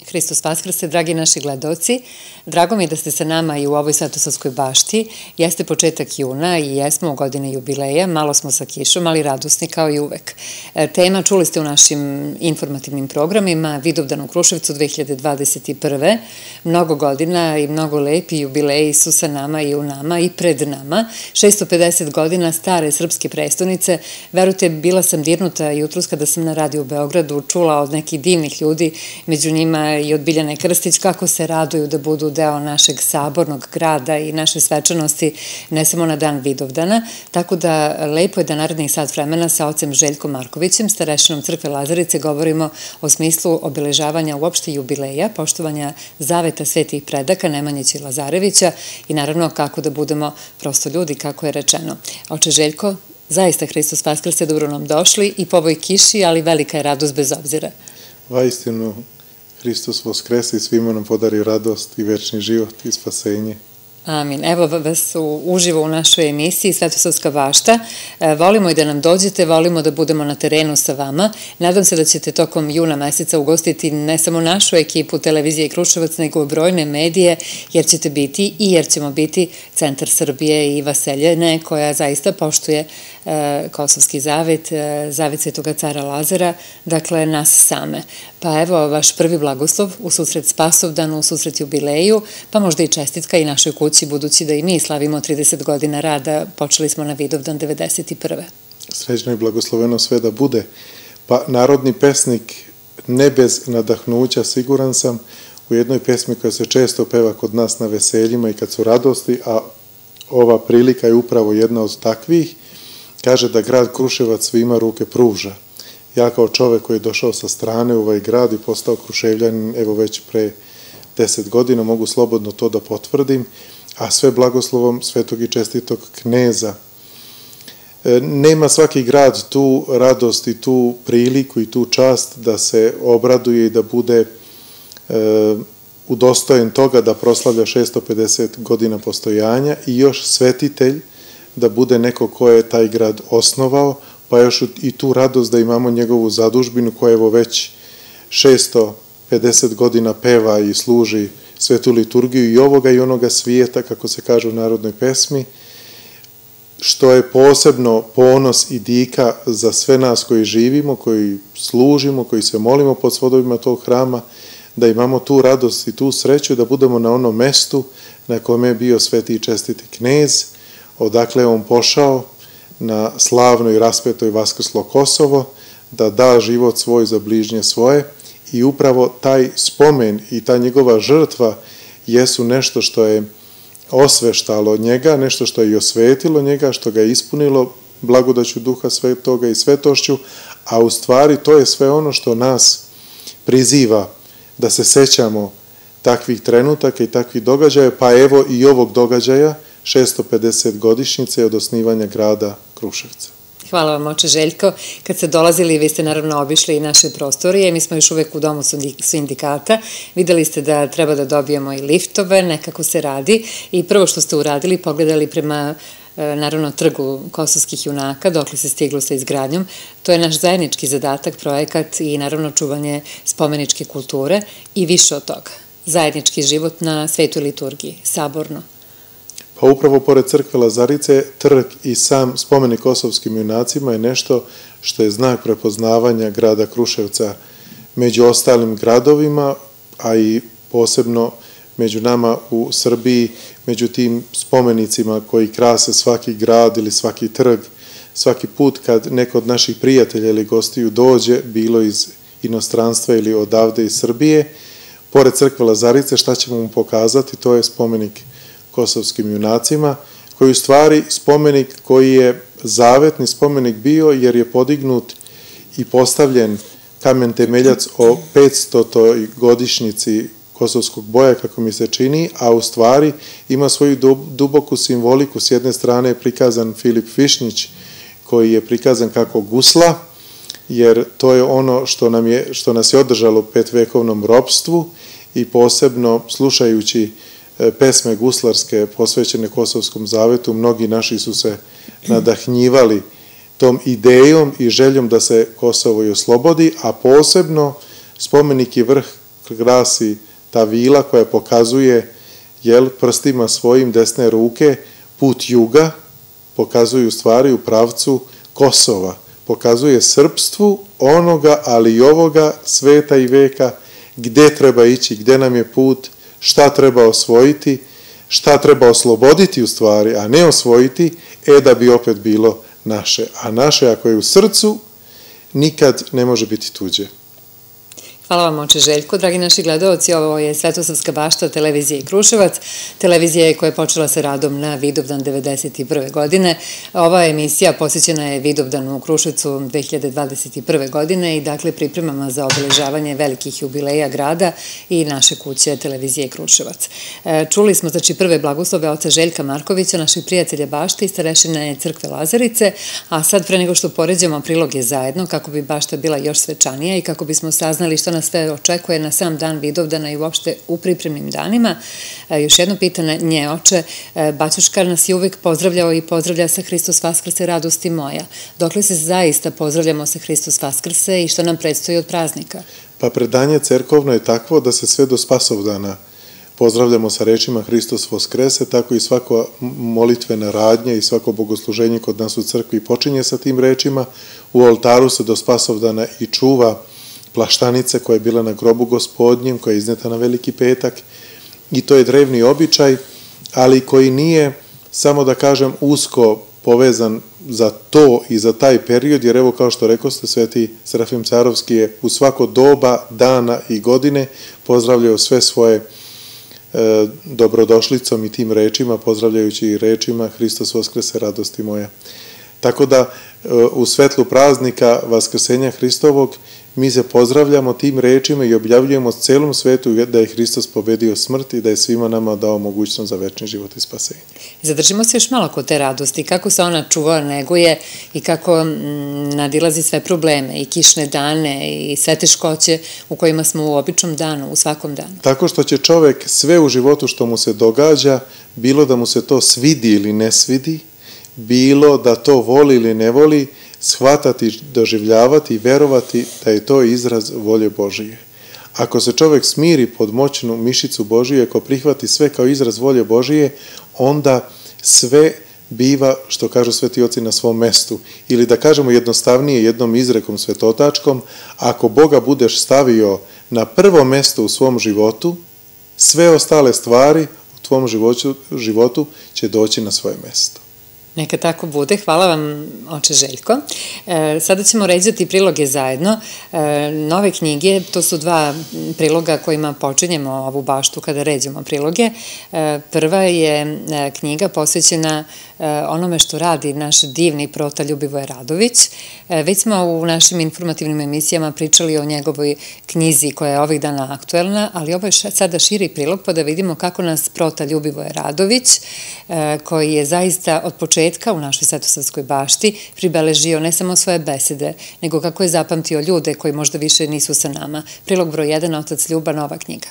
Hristos Vaskrse, dragi naši gledaoci. Drago mi je da ste sa nama i u ovoj Svetosavskoj bašti. Jeste početak juna i jesmo u godine jubileja, malo smo sa kišom, ali radosni kao i uvek. Tema čuli ste u našim informativnim programima, Vidovdan u Kruševcu 2021. Mnogo godina i mnogo lepi jubileji su sa nama i u nama i pred nama. 650 godina stare srpske prestonice. Verujte, bila sam dirnuta jutros kada sam na radiju u Beogradu čula od nekih divnih ljudi, među njima i od Biljane Krstić, kako se raduju da budu deo našeg sabornog grada i naše svečanosti, ne samo na dan Vidovdana, tako da lepo je da narednih sat vremena sa ocem Željkom Markovićem, starešinom crkve Lazarice, govorimo o smislu obeležavanja uopšte jubileja, poštovanja zaveta svetih predaka Nemanjića i Lazarevića i naravno kako da budemo prosto ljudi, kako je rečeno. Oče Željko, zaista Hristos Vaskrse, dobro nam došli i po ovoj kiši, ali velika je radost bez obzira. Vaistinu, Hristos Vaskrese i svima nam podari radost i večni život i spasenje. Amin. Evo vas uživo u našoj emisiji Svetosavska bašta. Volimo i da nam dođete, volimo da budemo na terenu sa vama. Nadam se da ćete tokom juna meseca ugostiti ne samo našu ekipu televizije Kruševac, nego brojne medije, jer ćete biti i jer ćemo biti centar Srbije i Vaseljene, koja zaista poštuje Kosovski zavet, zavet Svetoga cara Lazara, dakle nas same. Pa evo vaš prvi blagoslov u susret Spasovdanu, u susret jubileju, pa možda i čestitka i našoj kući, budući da i mi slavimo 30 godina rada, počeli smo na Vidovdan 91. Srećno i blagosloveno sve da bude. Pa narodni pesnik, ne bez nadahnuća, siguran sam, u jednoj pesmi koja se često peva kod nas na veseljima i kad su radosti, a ova prilika je upravo jedna od takvih, kaže da grad Kruševac svima ruke pruža. Ja kao čovek koji je došao sa strane u ovaj grad i postao Kruševljanin, evo već pre 10 godina, mogu slobodno to da potvrdim, a sve blagoslovom svetog i čestitog kneza. Nema svaki grad tu radost i tu priliku i tu čast da se obraduje i da bude udostojen toga da proslavlja 650 godina postojanja i još svetitelj da bude neko ko je taj grad osnovao, pa još i tu radost da imamo njegovu zadužbinu koja evo već 650 godina peva i služi svetu liturgiju i ovoga i onoga svijeta, kako se kaže u narodnoj pesmi, što je posebno ponos i dika za sve nas koji živimo, koji služimo, koji se molimo pod svodovima tog hrama, da imamo tu radost i tu sreću da budemo na onom mestu na kome je bio sveti i čestiti knez, odakle je on pošao na slavno i raspetoj Vaskrslo Kosovo, da da život svoj za bližnje svoje i upravo taj spomen i ta njegova žrtva jesu nešto što je osveštalo njega, nešto što je i osvetilo njega, što ga je ispunilo blagodaću Duha Svetoga i svetošću, a u stvari to je sve ono što nas priziva da se sećamo takvih trenutaka i takvih događaja, pa evo i ovog događaja 650 godišnjice od osnivanja grada Kruševca. Hvala vam, oče Željko. Kad ste dolazili, vi ste naravno obišli i naše prostorije, mi smo još uvek u domu sindikata, videli ste da treba da dobijemo i liftove, nekako se radi i prvo što ste uradili, pogledali prema naravno trgu kosovskih junaka, dokle se stiglo sa izgradnjom, to je naš zajednički zadatak, projekat i naravno čuvanje spomeničke kulture i više od toga. Zajednički život na svetoj liturgiji, saborno. Pa upravo pored crkve Lazarice, trg i sam spomenik kosovskim junacima je nešto što je znak prepoznavanja grada Kruševca među ostalim gradovima, a i posebno među nama u Srbiji, među tim spomenicima koji krase svaki grad ili svaki trg. Svaki put kad neko od naših prijatelja ili gostiju dođe, bilo iz inostranstva ili odavde iz Srbije, pored crkve Lazarice šta ćemo mu pokazati, to je spomenik kosovskim junacima, koji u stvari spomenik koji je zavetni spomenik bio jer je podignut i postavljen kamen temeljac o 500. godišnjici kosovskog boja, kako mi se čini, a u stvari ima svoju duboku simboliku. S jedne strane je prikazan Filip Višnjić, koji je prikazan kako gusla, jer to je ono što nas je održalo u 5-vekovnom ropstvu i posebno slušajući pesme guslarske posvećene Kosovskom zavetu, mnogi naši su se nadahnjivali tom idejom i željom da se Kosovo i oslobodi, a posebno spomenik i vrh krasi ta vila koja pokazuje prstima svojim desne ruke put juga, pokazuje u stvari u pravcu Kosova, pokazuje srpstvu onoga, ali i ovoga sveta i veka, gde treba ići, gde nam je put, šta treba osvojiti, šta treba osloboditi u stvari, a ne osvojiti, da bi opet bilo naše. A naše, ako je u srcu, nikad ne može biti tuđe. Hvala vam, oče Željko. Dragi naši gledalci, ovo je Svetosavska bašta televizije Kruševac, televizija koja je počela sa radom na Vidovdan 1991. godine. Ova emisija posvećena je Vidovdanu u Kruševcu 2021. godine i dakle pripremama za obeležavanje velikih jubileja grada i naše kuće televizije Kruševac. Čuli smo znači prve blagoslove oca Željka Markovića, naših prijatelja bašte i starešine crkve Lazarice, a sad pre nego što poređamo priloge zajedno kako bi bašta bila još svečanija i kako bismo saznali što nas sve očekuje na sam dan Vidovdana i uopšte u pripremnim danima. Još jedno pitanje, oče, baćuška nas je uvek pozdravljao i pozdravlja sa Hristos Vaskrse, radosti moja. Dokle se zaista pozdravljamo sa Hristos Vaskrse i što nam predstoji od praznika? Pa predanje cerkovno je takvo da se sve do Spasovdana pozdravljamo sa rečima Hristos Voskrese, tako i svako molitvena radnja i svako bogosluženje kod nas u crkvi počinje sa tim rečima. U oltaru se do Spasovdana i čuva plaštanice koja je bila na grobu Gospodnjem, koja je izneta na Veliki petak, i to je drevni običaj, ali koji nije, samo da kažem, usko povezan za to i za taj period, jer evo kao što rekoste, Sveti Serafim Carovski je u svako doba, dana i godine pozdravljao sve svoje dobrodošlicom i tim rečima, pozdravljajući i rečima Hristos Voskrese, radosti moja. Tako da u svetlu praznika Vaskrsenja Hristovog mi se pozdravljamo tim rečima i objavljujemo celom svetu da je Hristos pobedio smrt i da je svima nama dao mogućnost za večni život i spasenje. Zadržimo se još malo kod te radosti, kako se ona čuva, neguje i kako nadilazi sve probleme i kišne dane i sve teškoće u kojima smo u običnom danu, u svakom danu. Tako što će čovek sve u životu što mu se događa, bilo da mu se to svidi ili ne svidi, bilo da to voli ili ne voli, shvatati, doživljavati i verovati da je to izraz volje Božije. Ako se čovek smiri pod moćnu mišicu Božije, ako prihvati sve kao izraz volje Božije, onda sve biva, što kažu sveti oci, na svom mestu. Ili da kažemo jednostavnije, jednom izrekom svetotačkom, ako Boga budeš stavio na prvo mesto u svom životu, sve ostale stvari u tvom životu će doći na svoje mesto. Neka tako bude. Hvala vam, oče Željko. Sada ćemo ređati priloge zajedno. Nove knjige, to su dva priloga kojima počinjemo ovu baštu kada ređemo priloge. Prva je knjiga posvećena onome što radi naš divni prota Ljubivoje Radović. Već smo u našim informativnim emisijama pričali o njegovoj knjizi koja je ovih dana aktuelna, ali ovo je sada širi prilog pa da vidimo kako nas prota Ljubivoje Radović, koji je zaista od početka u našoj Svetosavskoj bašti pribeležio ne samo svoje besede, nego kako je zapamtio ljude koji možda više nisu sa nama. Prilog broj 1, otac Ljuba, nova knjiga.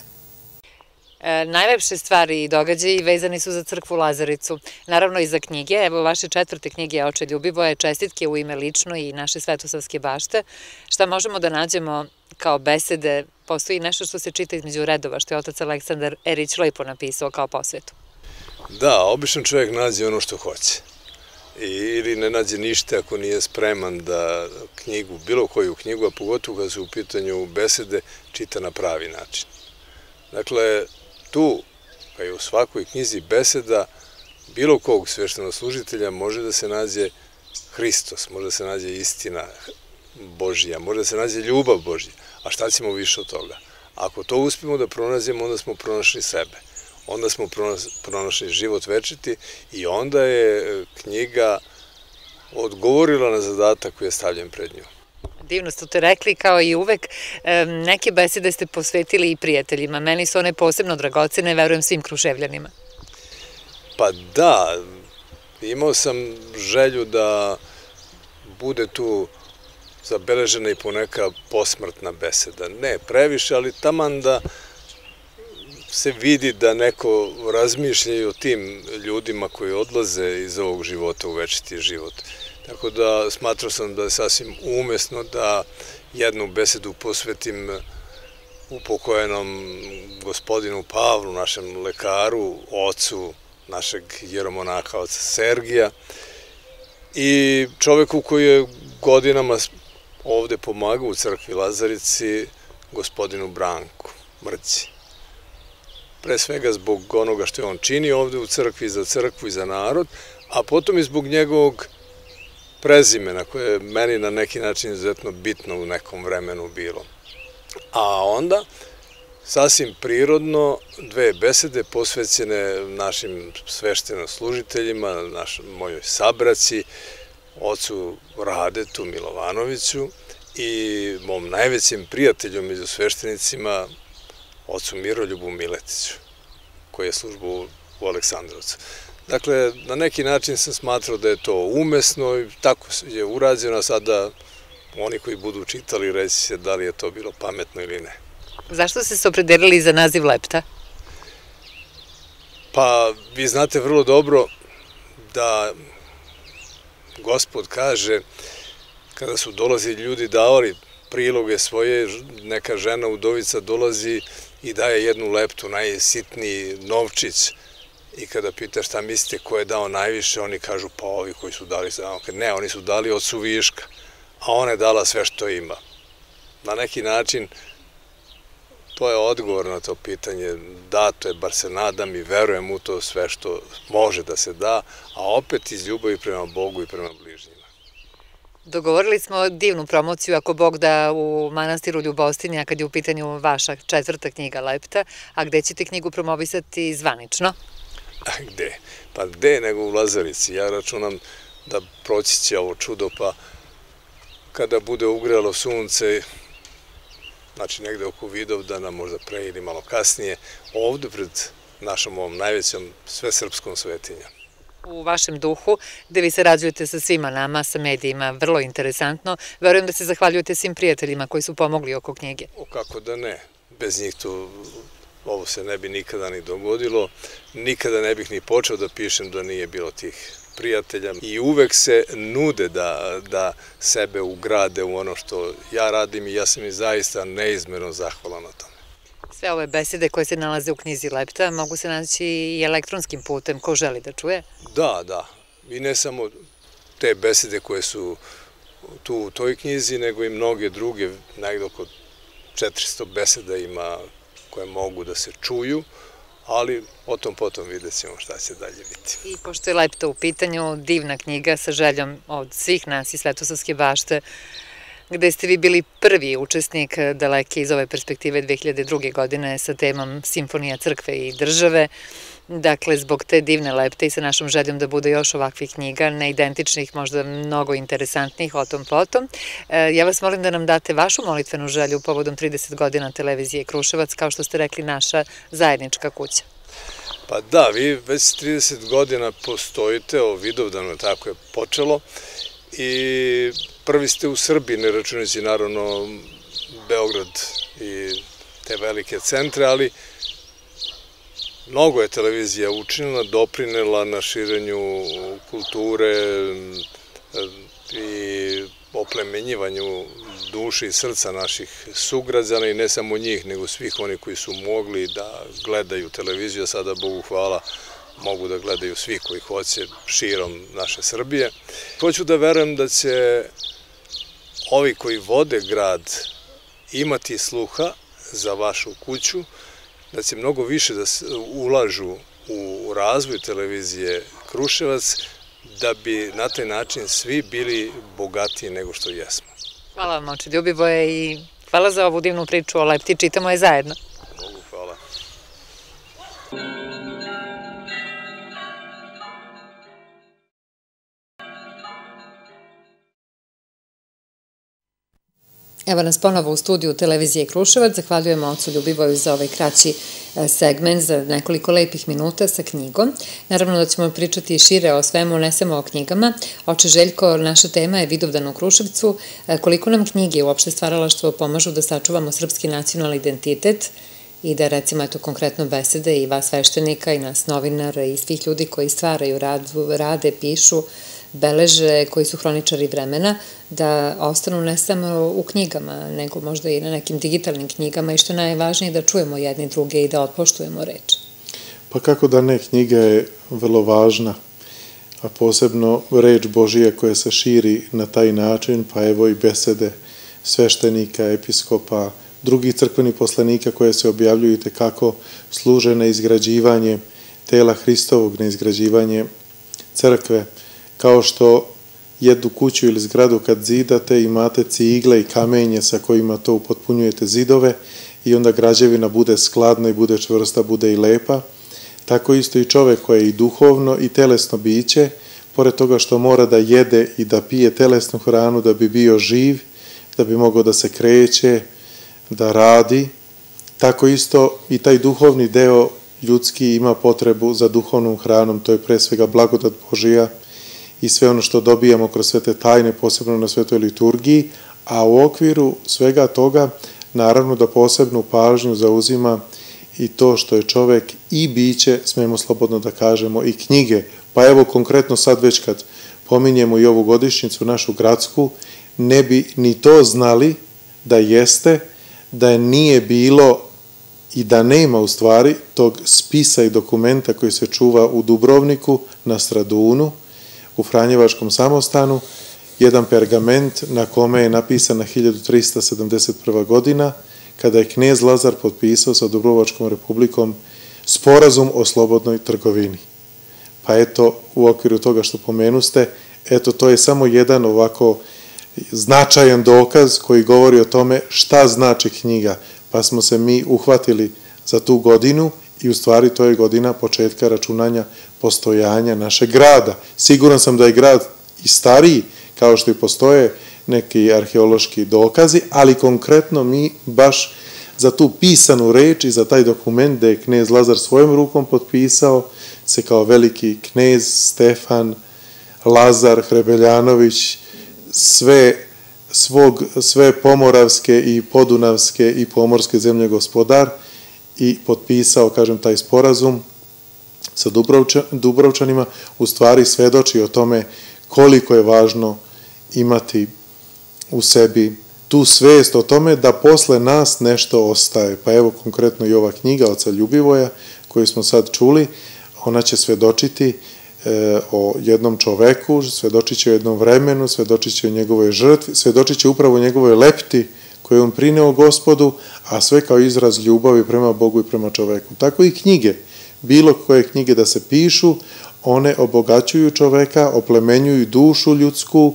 Najlepše stvari i događaji vezani su za crkvu Lazaricu, naravno i za knjige. Evo vaše 4. knjige, oče Ljubivoje, čestitke u ime lično i naše Svetosavske bašte. Šta možemo da nađemo kao besede? Postoji nešto što se čita između redova, što je otac Aleksandar Erić lepo napisao kao posvetu. Da, obično čovjek nađe ono što hoće. Ili ne nađe ništa ako nije spreman da knjigu, bilo koju knjigu, a pogotovo kada su u pitanju besede, čita na pravi način. Dakle, tu, kao i u svakoj knjizi beseda, bilo kog sveštenoslužitelja može da se nađe Hristos, može da se nađe istina Božja, može da se nađe ljubav Božja. A šta ćemo više od toga? Ako to uspijemo da pronađemo, onda smo pronašli sebe. Onda smo pronašli život večiti i onda je knjiga odgovorila na zadatak koji je stavljen pred nju. Divno ste rekli, kao i uvek, neke besede ste posvetili i prijateljima. Meni su one posebno dragocene, verujem svim Kruševljanima. Pa da, imao sam želju da bude tu zabeležena i poneka posmrtna beseda. Ne previše, ali taman da se vidi da neko razmišlja i o tim ljudima koji odlaze iz ovog života u večiti život. Tako da smatrao sam da je sasvim umesno da jednu besedu posvetim upokojenom gospodinu Pavlu, našem lekaru, ocu našeg jeromonaha, oca Sergija, i čoveku koji je godinama ovde pomagao u crkvi Lazarici, gospodinu Branku Mrci. Pre svega zbog onoga što je on čini ovde u crkvi, za crkvu i za narod, a potom i zbog njegovog prezimena koje je meni na neki način izuzetno bitno u nekom vremenu bilo. A onda, sasvim prirodno, dve besede posvećene našim sveštenoslужiteljima, mojoj sabraci, ocu Radetu Milovanoviću i mom najvećem prijatelju među sveštenicima, ocu Miroljubu Miletiću, koji je službu u Aleksandrovcu. Dakle, na neki način sam smatrao da je to umesno i tako je urađeno, a sada oni koji budu čitali reći se da li je to bilo pametno ili ne. Zašto ste se opredelili za naziv lepta? Pa, vi znate vrlo dobro da Gospod kaže, kada su dolazili ljudi davali priloge svoje, neka žena udovica dolazi i daje jednu leptu, najsitniji novčić, i kada pita šta mislite ko je dao najviše, oni kažu pa ovi koji su dali, ne, oni su dali od suviška, a ona je dala sve što ima. Na neki način to je odgovor na to pitanje, dato je, bar se nadam i verujem u to sve što može da se da, a opet iz ljubavi prema Bogu i prema bližnjima. Dogovorili smo divnu promociju, ako Bog da, u manastiru Ljubostinja, kad je u pitanju vaša 4. knjiga Lepta, a gde ćete knjigu promovisati zvanično? A gde? Pa gde nego u Lazarici. Ja računam da proći će ovo čudo, pa kada bude ugrelo sunce, znači negde oko Vidovdana, možda pre ili malo kasnije, ovde pred našom ovom najvećom svesrpskom svetinjom. U vašem duhu, gde vi sarađujete sa svima nama, sa medijima, vrlo interesantno. Verujem da se zahvaljujete svim prijateljima koji su pomogli oko knjige. Kako da ne? Bez njih ovo se ne bi nikada ni dogodilo. Nikada ne bih ni počeo da pišem da nije bilo tih prijatelja. I uvek se nude da sebe ugrade u ono što ja radim i ja sam i zaista neizmerno zahvalan na tome. Sve ove besede koje se nalaze u knjizi Lepta mogu se naći i elektronskim putem, ko želi da čuje? Da. I ne samo te besede koje su tu u toj knjizi, nego i mnoge druge, negdje oko 400 beseda ima koje mogu da se čuju, ali o tom potom vidjet ćemo šta će dalje biti. I pošto je Lepta u pitanju, divna knjiga sa željom od svih nas iz Svetosavske bašte, gde ste vi bili prvi učesnik daleke iz ove perspektive 2002. godine sa temom Simfonija crkve i države. Dakle, zbog te divne Lepte i sa našom željom da bude još ovakvih knjiga, neidentičnih, možda mnogo interesantnih, o tom potom. Ja vas molim da nam date vašu molitvenu želju povodom 30 godina televizije Kruševac, kao što ste rekli, naša zajednička kuća. Pa da, vi već 30 godina postojite, o Vidovdanu tako je počelo, i prvi ste u Srbiji, ne računajući naravno Beograd i te velike centre, ali mnogo je televizija učinila, doprinela na širenju kulture i oplemenjivanju duše i srca naših sugrađana, i ne samo njih, nego svih oni koji su mogli da gledaju televiziju, a sada, Bogu hvala, mogu da gledaju svi koji hoće širom naše Srbije. Hoću da verujem da će ovi koji vode grad imati sluha za vašu kuću, da će mnogo više da ulažu u razvoj televizije Kruševac, da bi na taj način svi bili bogatiji nego što jesmo. Hvala vam, oče Ljubivoje, i hvala za ovu divnu priču o Lepti, čitamo je zajedno. Bogu hvala. Evo nas ponovo u studiju televizije Kruševac. Zahvaljujemo ocu Ljubivoju za ovaj kraći segment, za nekoliko lepih minuta sa knjigom. Naravno da ćemo pričati šire o svemu, ne samo o knjigama. Oče Željko, naša tema je Vidovdan u Kruševcu. Koliko nam knjige i uopšte stvaralaštvo pomažu da sačuvamo srpski nacionalni identitet i da, recimo, eto konkretno besede i vas sveštenika i nas novinara i svih ljudi koji stvaraju, rade, pišu, beleže, koji su hroničari vremena, da ostanu ne samo u knjigama, nego možda i na nekim digitalnim knjigama i što je najvažnije da čujemo jedni druge i da otpoštujemo reč. Pa kako da ne, knjiga je vrlo važna, a posebno reč Božija koja se širi na taj način, pa evo i besede sveštenika, episkopa, drugih crkvenih poslanika koje se objavljuju i tekako služe na izgrađivanje tela Hristovog, na izgrađivanje crkve, kao što jednu kuću ili zgradu kad zidate imate cigle i kamenje sa kojima to upotpunjujete zidove i onda građevina bude skladna i bude čvrsta, bude i lepa. Tako isto i čovek koji je i duhovno i telesno biće, pored toga što mora da jede i da pije telesnu hranu da bi bio živ, da bi mogao da se kreće, da radi, tako isto i taj duhovni deo ljudski ima potrebu za duhovnom hranom, to je pre svega blagodat Božija i sve ono što dobijamo kroz sve te tajne, posebno na svetoj liturgiji, a u okviru svega toga naravno da posebnu pažnju zauzima i to što je čovek i biće, smemo slobodno da kažemo, i knjige. Pa evo konkretno sad već kad pominjemo i ovu godišnjicu našu gradsku, ne bi ni to znali da jeste, da nije bilo i da nema u stvari tog spisa i dokumenta koji se čuva u Dubrovniku, na Stradunu, u Franjevačkom samostanu, jedan pergament na kome je napisana 1371. godina, kada je knez Lazar potpisao sa Dubrovačkom republikom sporazum o slobodnoj trgovini. Pa eto, u okviru toga što pomenuste, eto, to je samo jedan ovako značajan dokaz koji govori o tome šta znači knjiga, pa smo se mi uhvatili za tu godinu i u stvari to je godina početka računanja postojanja našeg grada. Siguran sam da je grad i stariji, kao što i postoje neki arheološki dokazi, ali konkretno mi baš za tu pisanu reč i za taj dokument da je knez Lazar svojom rukom potpisao se kao veliki knez Stefan Lazar Hrebeljanović, sve pomoravske i podunavske i pomorske zemlje gospodar i potpisao, kažem, taj sporazum sa Dubrovčanima, u stvari svedoči o tome koliko je važno imati u sebi tu svest o tome da posle nas nešto ostaje. Pa evo konkretno i ova knjiga oca Ljubivoja koju smo sad čuli, ona će svedočiti o jednom čoveku, svedočit će o jednom vremenu, svedočit će o njegovoj žrtvi, svedočit će upravo o njegovoj lepti koju je on prineo Gospodu, a sve kao izraz ljubavi prema Bogu i prema čoveku. Tako i knjige, bilo koje knjige da se pišu, one obogaćuju čoveka, oplemenjuju dušu ljudsku,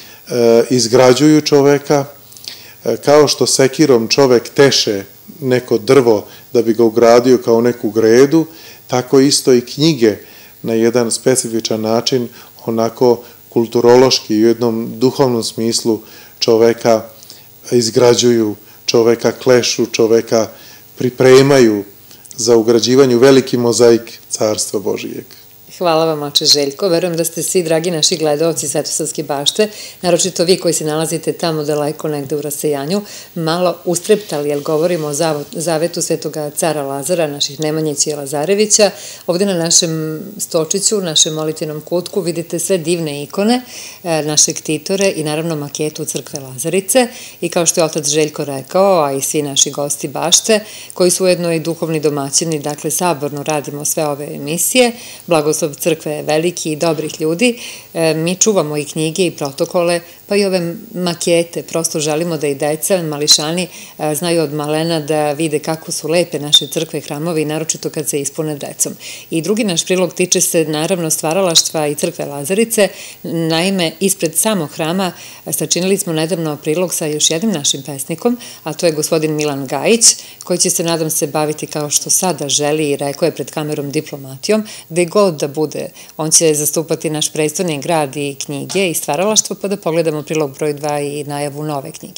izgrađuju čoveka, kao što sekirom čovek teše neko drvo da bi ga ugradio kao neku gredu, tako isto i knjige na jedan specifičan način, onako kulturološki i u jednom duhovnom smislu čoveka izgrađuju, čoveka klešu, čoveka pripremaju za ugrađivanje u veliki mozaik Carstva Božijeg. Hvala vam, oče Željko. Verujem da ste svi, dragi naši gledaoci Svetosavske bašte, naročito vi koji se nalazite tamo daleko negde u rasejanju, malo ustreptali, jer govorimo o zavetu svetoga cara Lazara, naših Nemanjića i Lazarevića. Ovde na našem stočiću, našem molitvenom kutku, vidite sve divne ikone našeg Titore i naravno maketu crkve Lazarice. I kao što je otac Željko rekao, a i svi naši gosti bašte, koji su ujedno i duhovni domaćini, dakle saborno radimo sve ove emisije, blagoslov crkve je veliki i dobrih ljudi, mi čuvamo i knjige i protokole, pa i ove makete, prosto želimo da i deca, mališani, znaju od malena da vide kako su lepe naše crkve i hramovi, naročito kad se ispune decom. I drugi naš prilog tiče se naravno stvaralaštva i crkve Lazarice, naime, ispred samog hrama sačinili smo nedavno prilog sa još jednim našim pesnikom, a to je gospodin Milan Gajić, koji će se, nadam se, baviti kao što sada želi i rekao je pred kamerom diplomatijom, gde god da bude, on će zastupati naš prestolni grad i knjige i stvaralaštvo, pa da pogledamo prilog broj 2 i najavu nove knjige.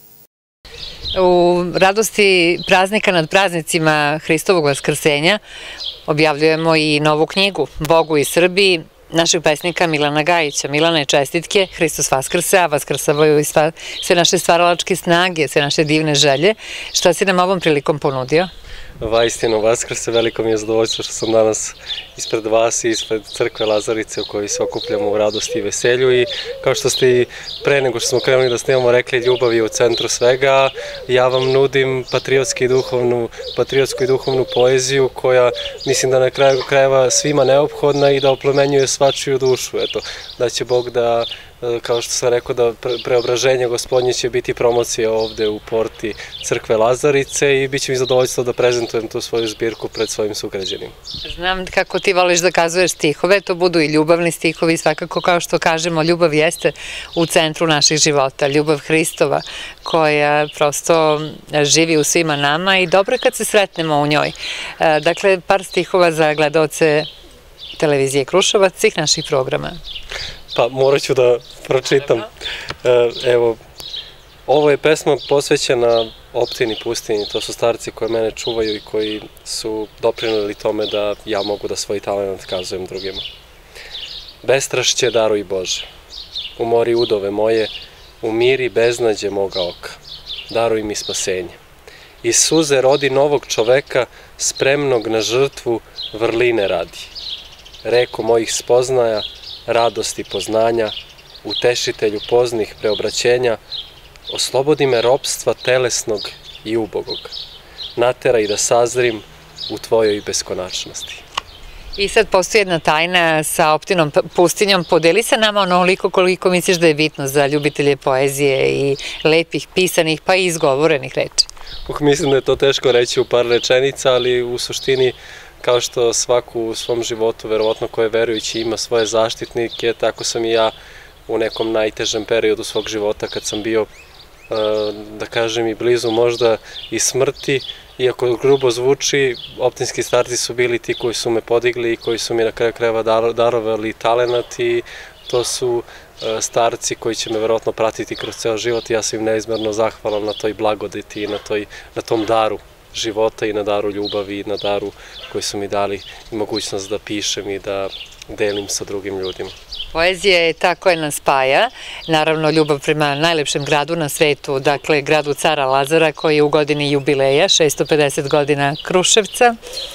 U radosti praznika nad praznicima Hristovog vaskrsenja objavljujemo i novu knjigu Bogu i Srbiji našeg pesnika Milana Gajića. Milane, čestitke, Hristos vaskrse, a vaskrsavaju i sve naše stvaralačke snage, sve naše divne želje. Šta si nam ovom prilikom ponudio? Vaistinu Vaskrse, veliko mi je zadovoljstvo što sam danas ispred vas i ispred crkve Lazarice u kojoj se okupljamo u radosti i veselju i kao što ste i pre nego što smo krenuli da snimamo rekli, ljubav je u centru svega. Ja vam nudim patriotsku i duhovnu poeziju koja mislim da na kraju krajeva svima neophodna i da oplemenjuje svačiju dušu. Eto, da će Bog da, kao što sam rekao, da preobraženje Gospodnje će biti promocija ovde u porti crkve Lazarice i bit će mi zadovoljstvo da prezentujem tu svoju zbirku pred svojim sugrađanima. Znam kako ti voliš da kazuješ stihove, to budu i ljubavni stihovi, svakako kao što kažemo, ljubav jeste u centru naših života, ljubav Hristova koja prosto živi u svima nama i dobro je kad se sretnemo u njoj. Dakle, par stihova za gledaoce televizije Kruševac, svih naših programa. Pa morat ću da pročitam. Evo, ovo je pesma posvećena optini pustinji, to su starci koji mene čuvaju i koji su doprineli tome da ja mogu da svoj talent kazujem drugima. Bestrašće daruj Bože, umori udove moje, umiri beznađe moga oka, daruj mi spasenje. Iz suze rodi novog čoveka, spremnog na žrtvu vrline radi. Reko mojih spoznaja, radosti poznanja, utešitelju poznih preobraćenja, oslobodi me ropstva telesnog i ubogog, nateraj da sazrim u tvojoj beskonačnosti. I sad postoji jedna tajna sa optinom pustinjom, podeli sa nama onoliko koliko misliš da je bitno za ljubitelje poezije i lepih, pisanih pa i izgovorenih reči. Mislim da je to teško reći u par rečenica, ali u suštini kao što svaku u svom životu, verovatno ko je verujući, ima svoje zaštitnike, tako sam i ja u nekom najtežem periodu svog života kad sam bio, da kažem, i blizu možda i smrti, iako grubo zvuči, optinski starci su bili ti koji su me podigli i koji su mi na kraju krajeva darovali talenat i to su starci koji će me verovatno pratiti kroz ceo život i ja sam im neizmerno zahvalan na toj blagodeti i na tom daru života i na daru ljubavi i na daru koji su mi dali mogućnost da pišem i da delim sa drugim ljudima. Poezija je ta koja nas spaja, naravno ljubav prema najlepšem gradu na svetu, dakle gradu Cara Lazara koji je u godini jubileja, 650 godina Kruševca.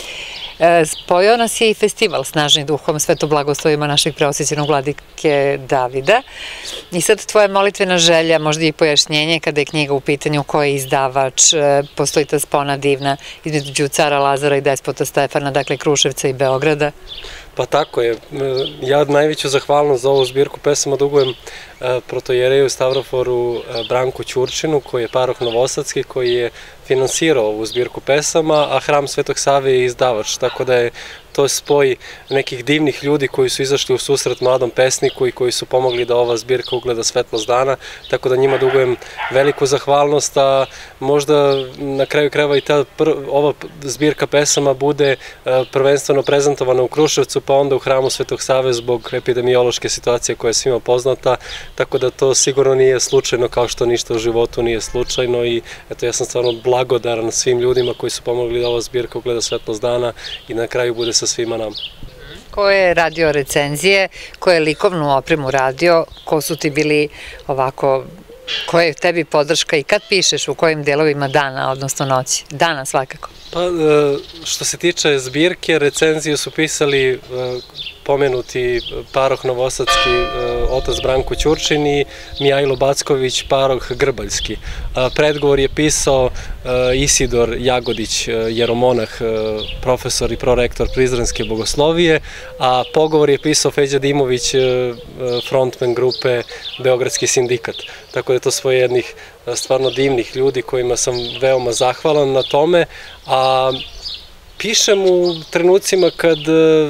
Spojio nas je i festival Snažnim duhom, sve to blagoslovima našeg preosvećenog vladike Davida. I sad tvoja molitvena želja, možda i pojašnjenje kada je knjiga u pitanju, ko je izdavač, postoji ta spona divna između Cara Lazara i despota Stefana, dakle Kruševca i Beograda. Pa tako je. Ja najveću zahvalnost za ovu zbirku pesama dugujem protojereju Stavroforu Branku Ćurčinu, koji je paroh novosadski, koji je finansirao ovu zbirku pesama, a Hram Svetog Save je izdavač, tako da je to spoj nekih divnih ljudi koji su izašli u susret mladom pesniku i koji su pomogli da ova zbirka ugleda svetlost dana, tako da njima dugujem veliku zahvalnost, a možda na kraju krajeva i ova zbirka pesama bude prvenstveno prezentovana u Kruševcu, pa onda u Hramu Svetog Save zbog epidemiološke situacije koja je svima poznata, tako da to sigurno nije slučajno kao što ništa u životu nije slučajno i eto ja sam stvarno blagodaran svim ljudima koji su pomogli da ova zbirka ugleda svetlost dana i na kraju bude sa svima nama. Ko je radio recenzije, ko je likovnu opremu radio, ko su ti bili ovako, koja je tebi podrška i kad pišeš, u kojim delovima dana, odnosno noći? Dana svakako. Pa što se tiče zbirke, recenziju su pisali pomenuti paroh novosadski otac Branko Ćurčin i Mijajlo Backović, paroh Grbaljski. Predgovor je pisao Isidor Jagodić, jeromonah, profesor i prorektor Prizrenske bogoslovije, a pogovor je pisao Feđa Dimović, frontman grupe Beogradski sindikat. Tako da je to svoje jednih stvarno divnih ljudi kojima sam veoma zahvalan na tome, a pišem u trenucima kad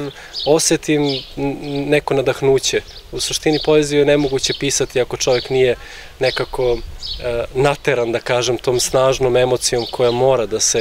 osetim neko nadahnuće. U suštini poeziju je nemoguće pisati ako čovjek nije nekako nateran, da kažem, tom snažnom emocijom koja mora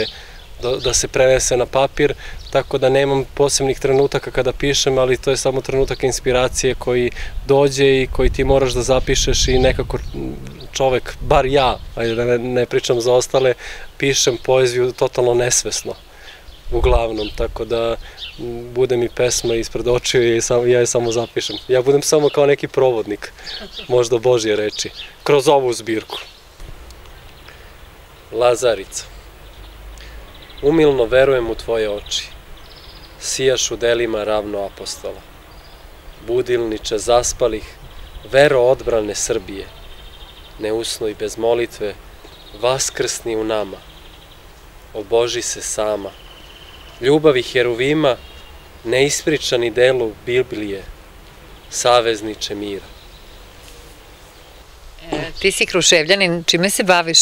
da se prenese na papir, tako da nemam posebnih trenutaka kada pišem, ali to je samo trenutak inspiracije koji dođe i koji ti moraš da zapišeš i nekako čovek, bar ja, ajde da ne pričam za ostale, pišem poeziju totalno nesvesno, uglavnom, tako da bude mi pesma ispred očiju i ja je samo zapišem. Ja budem samo kao neki provodnik, možda Božje reči, kroz ovu zbirku. Lazarica. umilno verujem u tvoje oči. Sijaš u delima ravno apostola. Budilniče zaspalih, vero odbrane Srbije. Ne usnuj bez molitve, vaskrsni u nama. Oboži se sama. Ljubavi heruvima, neispričani delu Biblije, savezniče mira. Ti si Kruševljanin, čime se baviš?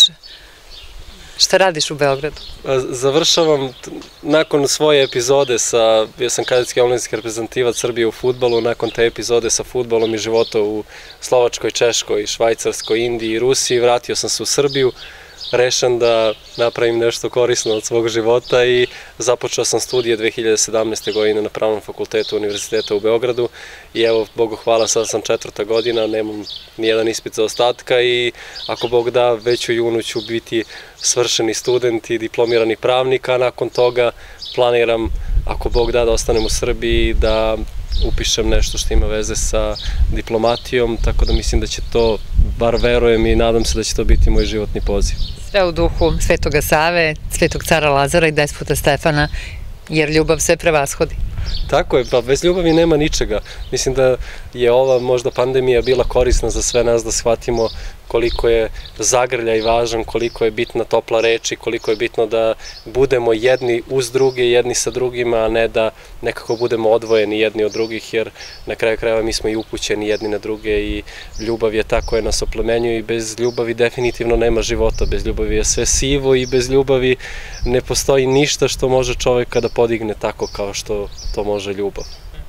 Šta radiš u Beogradu? Završavam nakon svoje epizode bio sam kadetski omladinski reprezentativac Srbije u fudbalu, nakon te epizode sa fudbalom i života u Slovačkoj, Češkoj, Švajcarskoj, Indiji i Rusiji, vratio sam se u Srbiju, rešen da napravim nešto korisno od svog života i započeo sam studije 2017. godine na Pravnom fakultetu Univerziteta u Beogradu i evo, Bogu hvala, sada sam 4. godina, nemam nijedan ispit za ostatka i ako Bog da, već u junu ću biti svršeni student i diplomirani pravnik, a nakon toga planiram, ako Bog da ostanem u Srbiji, da upišem nešto što ima veze sa diplomatijom, tako da mislim da će to, bar verujem i nadam se da će to biti moj životni poziv. Sve u duhu Svetoga Save, Svetog cara Lazara i Despota Stefana, jer ljubav sve prevashodi. Tako je, pa bez ljubavi nema ničega. Mislim da je ova možda pandemija bila korisna za sve nas da shvatimo koliko je zagrljaj važan, koliko je bitna topla reč i koliko je bitno da budemo jedni uz druge, jedni sa drugima, a ne da nekako budemo odvojeni jedni od drugih, jer na kraju krajeva mi smo i upućeni jedni na druge i ljubav je ta koja nas oplemenjuje i bez ljubavi definitivno nema života, bez ljubavi je sve sivo i bez ljubavi ne postoji ništa što može čoveka da podigne tako kao što to može ljubav.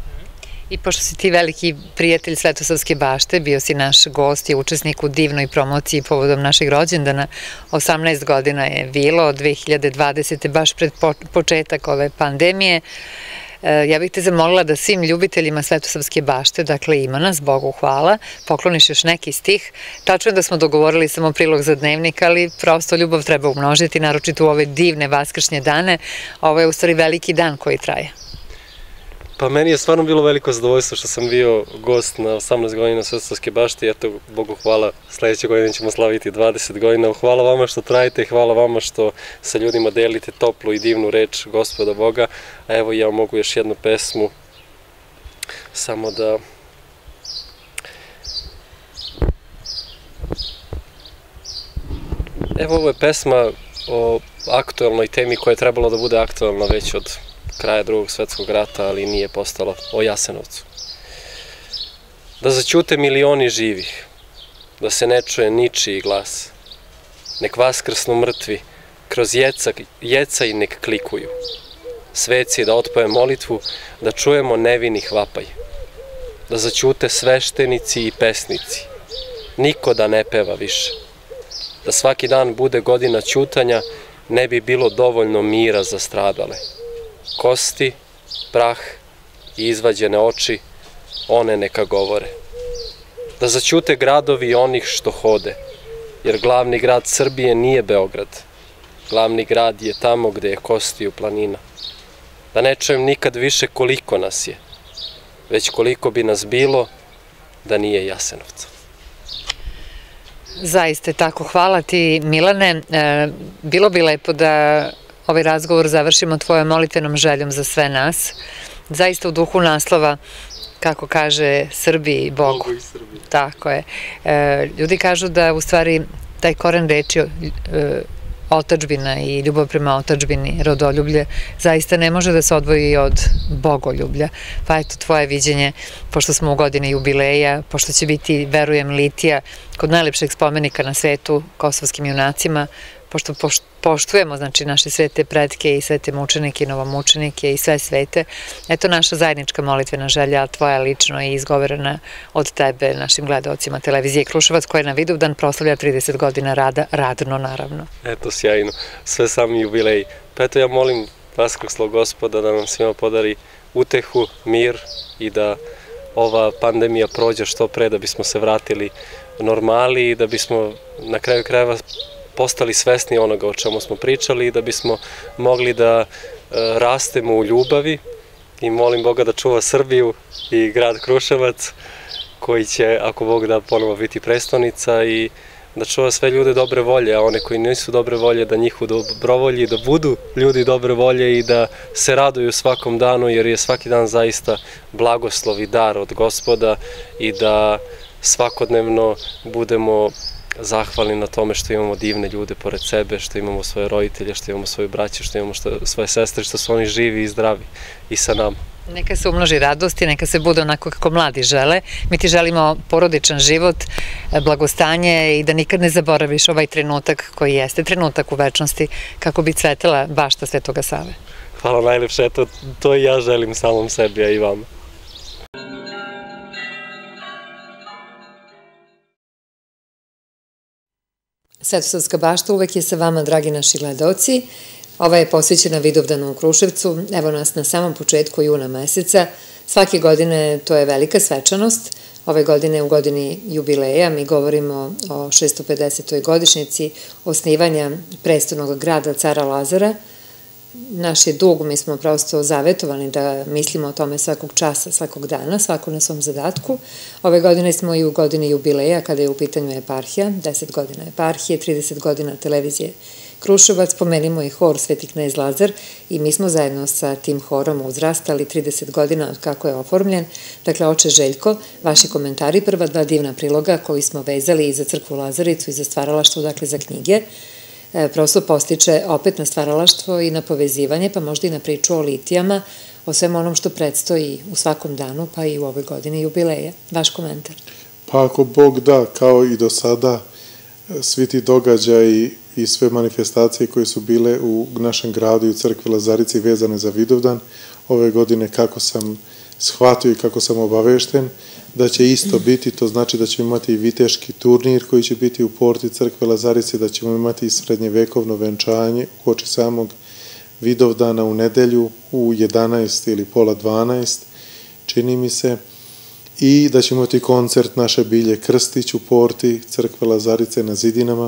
I pošto si ti veliki prijatelj Svetosavske bašte, bio si naš gost i učesnik u divnoj promociji povodom našeg rođendana, 18 godina je bilo, 2020. baš pred početak ove pandemije. Ja bih te zamolila da svim ljubiteljima Svetosavske bašte, dakle ima nas, Bogu hvala, pokloniš još neki stih. Tačno je da smo dogovorili samo prilog za dnevnik, ali prosto ljubav treba umnožiti, naročito u ove divne vaskršnje dane. Ovo je u stvari veliki dan koji traje. Pa meni je stvarno bilo veliko zadovoljstvo što sam bio gost na 18 godina Svetosavske bašte i eto, Bogu hvala, sledeće godine ćemo slaviti 20 godina. Hvala vama što trajite i hvala vama što sa ljudima delite toplu i divnu reč Gospoda Boga. A evo ja mogu još jednu pesmu, samo da... Evo ovo je pesma o aktuelnoj temi koja je trebalo da bude aktuelna već od kraja Drugog svetskog rata, ali nije postala, o Jasenovcu. Da zaćute milioni živih, da se ne čuje ničiji glas, nek vaskrsnu mrtvi, kroz jeca i nek klikuju. Sveci da otpoje molitvu, da čujemo nevinih vapaj, da zaćute sveštenici i pesnici, niko da ne peva više, da svaki dan bude godina ćutanja, ne bi bilo dovoljno mira za stradale. Kosti, prah i izvađene oči, one neka govore. Da zaćute gradovi onih što hode, jer glavni grad Srbije nije Beograd. Glavni grad je tamo gde je kostiju planina. Da ne čujem nikad više koliko nas je, već koliko bi nas bilo da nije Jasenovca. Zaista tako, hvala ti Milane. Bilo bi lepo da ovaj razgovor završimo tvojom molitvenom željom za sve nas. Zaista u duhu naslova, kako kaže, Srbiji i Bogu. Bogu i Srbiji. Tako je. Ljudi kažu da u stvari taj koren reči otadžbina i ljubav prema otadžbini, rodoljublje, zaista ne može da se odvoji od bogoljublja. Pa eto, tvoje viđenje, pošto smo u godini jubileja, pošto će biti, verujem, litija kod najlepšeg spomenika na svetu, kosovskim junacima, pošto poštujemo, znači, naše svete pretke i svete mučenike i novomučenike i sve svete. Eto naša zajednička molitvena želja, tvoja lično i izgovorena od tebe našim gledaocima televizije Kruševac, koja na Vidovdan proslavlja 30 godina rada, radno naravno. Eto, sjajno. Sve sami jubilej. Pa eto, ja molim Vaskrslog Gospoda da nam svima podari utehu, mir i da ova pandemija prođe što pre, da bismo se vratili normali i da bismo na kraju krajeva postali svesni onoga o čemu smo pričali i da bismo mogli da rastemo u ljubavi i molim Boga da čuva Srbiju i grad Kruševac koji će, ako Bog da, ponovo biti prestonica i da čuva sve ljude dobre volje, a one koji nisu dobre volje da njih udobrovolji, da budu ljudi dobre volje i da se raduju svakom danu, jer je svaki dan zaista blagoslov i dar od Gospoda i da svakodnevno budemo zahvalni na tome što imamo divne ljude pored sebe, što imamo svoje roditelje, što imamo svoje braće, što imamo svoje sestre, što su oni živi i zdravi i sa nama. Neka se umnoži radosti, neka se bude onako kako mladi žele. Mi ti želimo porodičan život, blagostanje i da nikad ne zaboraviš ovaj trenutak koji jeste trenutak u večnosti kako bi cvetela bašta Svetoga Save. Hvala najlepše, to i ja želim samom sebi, a i vama. Svetosavska bašta uvek je sa vama, dragi naši gledaoci. Ova je posvećena Vidovdanu u Kruševcu. Evo nas na samom početku juna meseca. Svake godine to je velika svečanost. Ove godine u godini jubileja mi govorimo o 650. godišnjici osnivanja prestolnog grada Cara Lazara. Naš je dug, mi smo prosto zavetovani da mislimo o tome svakog časa, svakog dana, svako na svom zadatku. Ove godine smo i u godini jubileja kada je u pitanju eparhija, 10 godina eparhije, 30 godina televizije Kruševac, pomenimo i hor Sveti knez Lazar i mi smo zajedno sa tim horom uzrastali 30 godina od kako je oformljen. Dakle, oče Željko, vaši komentari, prva dva divna priloga koji smo vezali i za crkvu Lazaricu i za stvaralaštvo, dakle za knjige, prosto postiče opet na stvaralaštvo i na povezivanje, pa možda i na priču o litijama, o svem onom što predstoji u svakom danu, pa i u ovoj godini jubileja. Vaš komentar? Pa ako Bog da, kao i do sada, svi ti događaji i sve manifestacije koje su bile u našem gradu i u crkvi Lazarici vezane za Vidovdan, ove godine kako sam shvatio i kako sam obavešten, da će isto biti, to znači da ćemo imati i viteški turnir koji će biti u porti crkve Lazarice, da ćemo imati i srednjevekovno venčanje uoči samog Vidovdana u nedelju u 11 ili pola 12, čini mi se, i da ćemo imati koncert naše Bilje Krstić u porti crkve Lazarice na zidinama,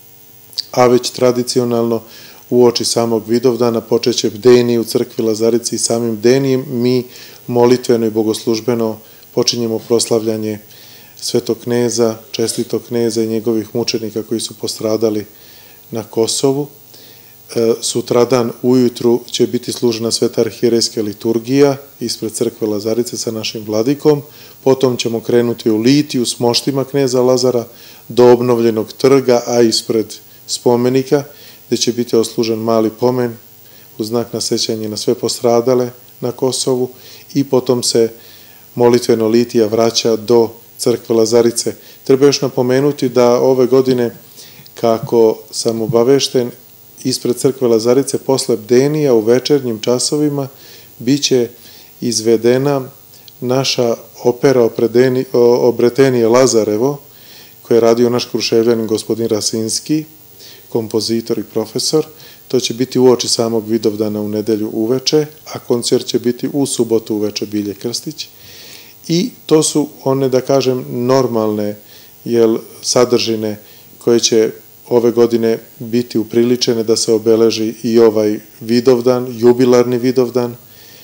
a već tradicionalno uoči samog Vidovdana počeće bdenije u crkvi Lazarici i samim bdenijem mi molitveno i bogoslužbeno počinjemo proslavljanje Svetog kneza, čestitog kneza i njegovih mučenika koji su postradali na Kosovu. Sutradan ujutru će biti služena sveta arhijerejska liturgija ispred crkve Lazarice sa našim vladikom, potom ćemo krenuti u litiju s moštima kneza Lazara do obnovljenog trga, a ispred spomenika gde će biti oslužen mali pomen u znak nasećanja na sve postradale na Kosovu i potom se molitveno litija vraća do crkve Lazarice. Treba još napomenuti da ove godine, kako sam obavešten, ispred crkve Lazarice posle bdenija u večernjim časovima biće izvedena naša opera Obretenije Lazarevo, koje je radio naš Kruševljanin gospodin Rasinski, kompozitor i profesor. To će biti uoči samog Vidovdana u nedelju uveče, a koncert će biti u subotu uveče Bilje Krstić. I to su one, da kažem, normalne sadržine koje će ove godine biti upriličene da se obeleži i ovaj Vidovdan, jubilarni Vidovdan,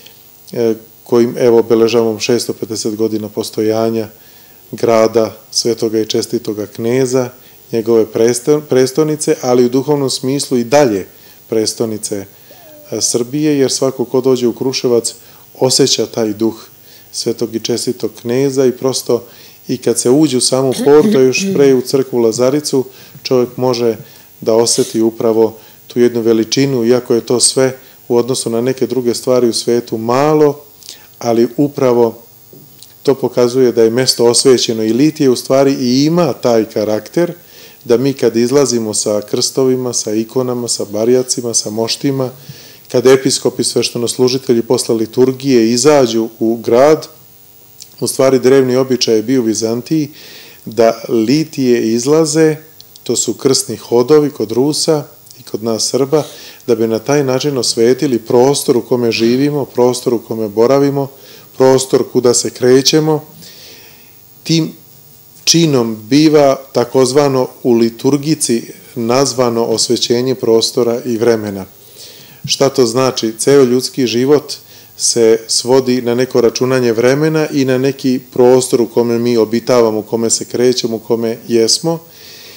kojim evo obeležavamo 650 godina postojanja grada Svetoga i čestitoga kneza, njegove prestonice, ali u duhovnom smislu i dalje prestonice Srbije, jer svako ko dođe u Kruševac osjeća taj duh Svetog i čestitog kneza i prosto i kad se uđe u samu portu, još pre u crkvu Lazaricu, čovjek može da osjeti upravo tu jednu veličinu, iako je to sve u odnosu na neke druge stvari u svetu malo, ali upravo to pokazuje da je mesto osvećeno i litije u stvari i ima taj karakter da mi kad izlazimo sa krstovima, sa ikonama, sa barjacima, sa moštima, kad episkopi, sveštenoslužitelji posle liturgije izađu u grad, u stvari drevni običaj je bio u Vizantiji, da litije izlaze, to su krstni hodovi kod Rusa i kod nas Srba, da bi na taj način osvetili prostor u kome živimo, prostor u kome boravimo, prostor kuda se krećemo. Tim činom biva takozvano u liturgici nazvano osvećenje prostora i vremena. Šta to znači? Ceo ljudski život se svodi na neko računanje vremena i na neki prostor u kome mi obitavamo, u kome se krećemo, u kome jesmo.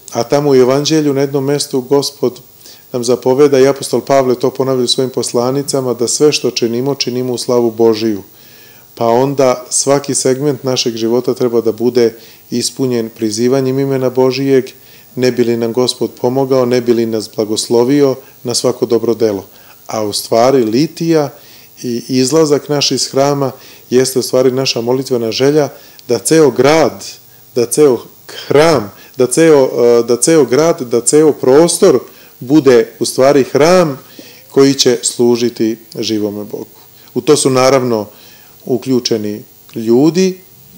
A tamo u Evanđelju na jednom mestu Gospod nam zapoveda i apostol Pavle to ponavlja u svojim poslanicama da sve što činimo, činimo u slavu Božiju. Pa onda svaki segment našeg života treba da bude ispunjen prizivanjem imena Božijeg, ne bi li nam Gospod pomogao, ne bi li nas blagoslovio na svako dobro delo. A u stvari litija i izlazak naš iz hrama jeste u stvari naša molitvena želja da ceo grad, da ceo hram, da ceo grad, da ceo prostor bude u stvari hram koji će služiti živome Bogu. U to su naravno uključeni ljudi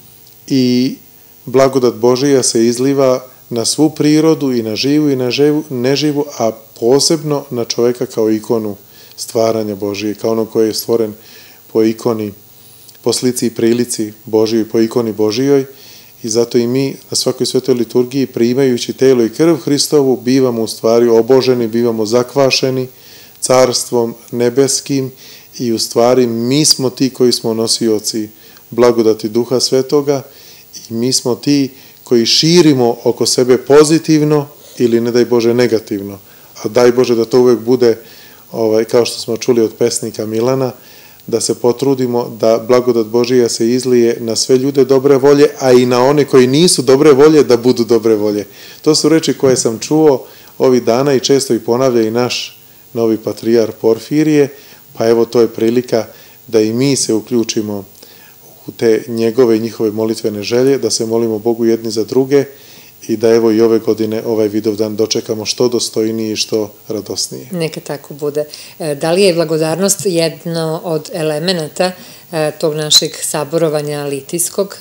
i blagodat Božija se izliva na svu prirodu i na živu i na neživu, a posebno na čovjeka kao ikonu stvaranja Božije, kao ono koji je stvoren po ikoni, po slici i prilici Božijoj, po ikoni Božijoj. I zato i mi na svakoj svetoj liturgiji, primajući telo i krv Hristovu, bivamo u stvari oboženi, bivamo zakvašeni carstvom nebeskim i u stvari mi smo ti koji smo nosioci blagodati Duha Svetoga i mi smo ti koji širimo oko sebe pozitivno ili ne daj Bože negativno. A daj Bože da to uvek bude, kao što smo čuli od pesnika Milana, da se potrudimo da blagodat Božija se izlije na sve ljude dobre volje, a i na one koji nisu dobre volje da budu dobre volje. To su reči koje sam čuo ovih dana i često ih ponavlja i naš novi patrijar Porfirije, pa evo to je prilika da i mi se uključimo u te njegove i njihove molitvene želje, da se molimo Bogu jedni za druge i da evo i ove godine ovaj Vidovdan dočekamo što dostojniji i što radosniji. Neka tako bude. Da li je blagodarnost jedno od elemenata tog našeg saborovanja litijskog?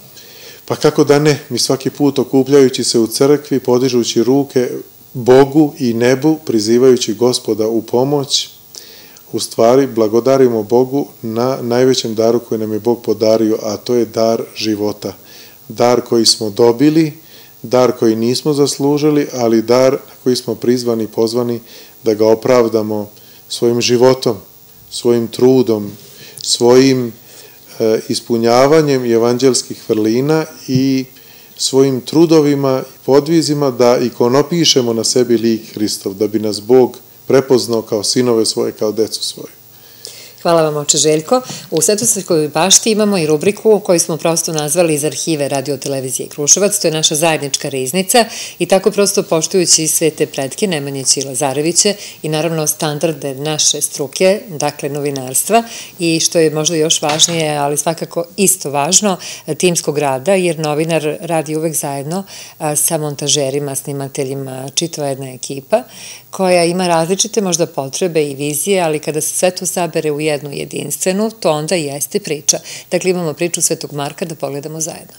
Pa kako da ne, mi svaki put okupljajući se u crkvi, podižući ruke Bogu i nebu, prizivajući Gospoda u pomoć, u stvari blagodarimo Bogu na najvećem daru koji nam je Bog podario, a to je dar života. Dar koji smo dobili, dar koji nismo zaslužili, ali dar na koji smo prizvani i pozvani da ga opravdamo svojim životom, svojim trudom, svojim ispunjavanjem evanđelskih vrlina i svojim trudovima i podvizima da ikonopišemo na sebi lik Hristov, da bi nas Bog prepoznao kao sinove svoje, kao decu svoje. Hvala vam, oče Željko. U Svetosavskoj bašti imamo i rubriku koju smo prosto nazvali iz arhive Radio-televizije Kruševac. To je naša zajednička riznica i tako prosto poštujući sve te pretke Nemanjića i Lazareviće i naravno standarde naše struke, dakle novinarstva i što je možda još važnije, ali svakako isto važno, timskog rada, jer novinar radi uvek zajedno sa montažerima, snimateljima, čitava jedna ekipa koja ima različite možda potrebe i vizije, ali kada se sve to sabere u jednu jedinstvenu, to onda jeste priča. Dakle, imamo priču Svetog Marka da pogledamo zajedno.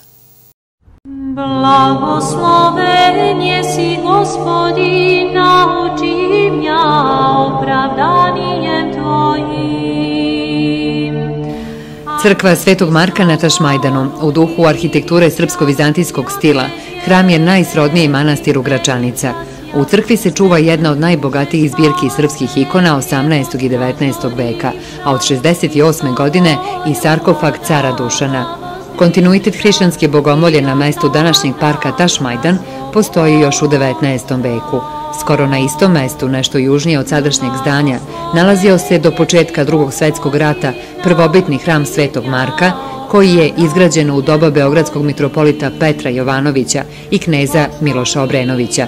Blagosloven jesi Gospodin, nauči mja opravdanijem Tvojim. Crkva Svetog Marka na Tašmajdanu, u duhu arhitekture srpsko-vizantijskog stila, hram je najsrodniji manastir u Gračanica. U crkvi se čuva jedna od najbogatijih zbirki srpskih ikona 18. i 19. veka, a od 68. godine i sarkofag cara Dušana. Kontinuitet hrišćanske bogomolje na mestu današnjeg parka Tašmajdan postoji još u 19. veku. Skoro na istom mestu, nešto južnije od sadašnjeg zdanja, nalazio se do početka Drugog svetskog rata prvobitni hram Svetog Marka, koji je izgrađen u doba beogradskog mitropolita Petra Jovanovića i kneza Miloša Obrenovića.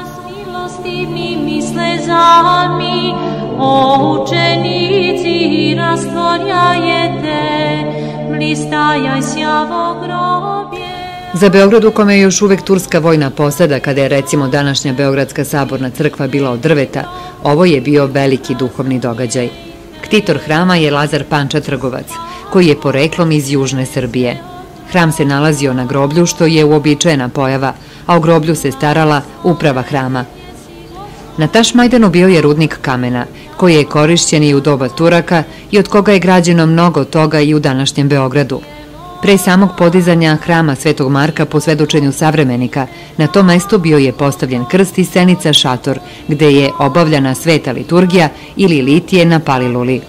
Slezami, o učenici, rastvorjajete, blistajaj sjavo grobje. Za Beograd, u kome je još uvek turska vojna posada, kada je recimo današnja Beogradska saborna crkva bila od drveta, ovo je bio veliki duhovni događaj. Ktitor hrama je Lazar Panča Trgovac, koji je poreklom iz južne Srbije. Hram se nalazio na groblju, što je uobičajena pojava, a o groblju se starala uprava hrama. Na Tašmajdanu bio je rudnik kamena, koji je korišćen i u doba Turaka i od koga je građeno mnogo toga i u današnjem Beogradu. Pre samog podizanja hrama Svetog Marka, po svedočenju savremenika, na tom mestu bio je postavljen krst i senica šator, gde je obavljana sveta liturgija ili litije na Paliluli.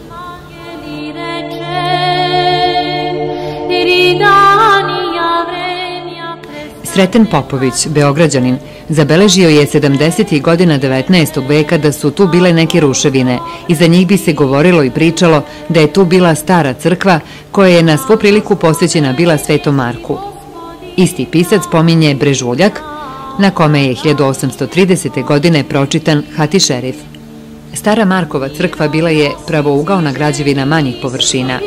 Sreten Popović, Beograđanin, zabeležio je 70. godina 19. veka da su tu bile neke ruševine i za njih bi se govorilo i pričalo da je tu bila stara crkva koja je na svu priliku posvećena bila Svetom Marku. Isti pisac pominje Brežuljak, na kome je 1830. godine pročitan Hati šerif. Stara Markova crkva bila je pravougaona građevina manjih površina.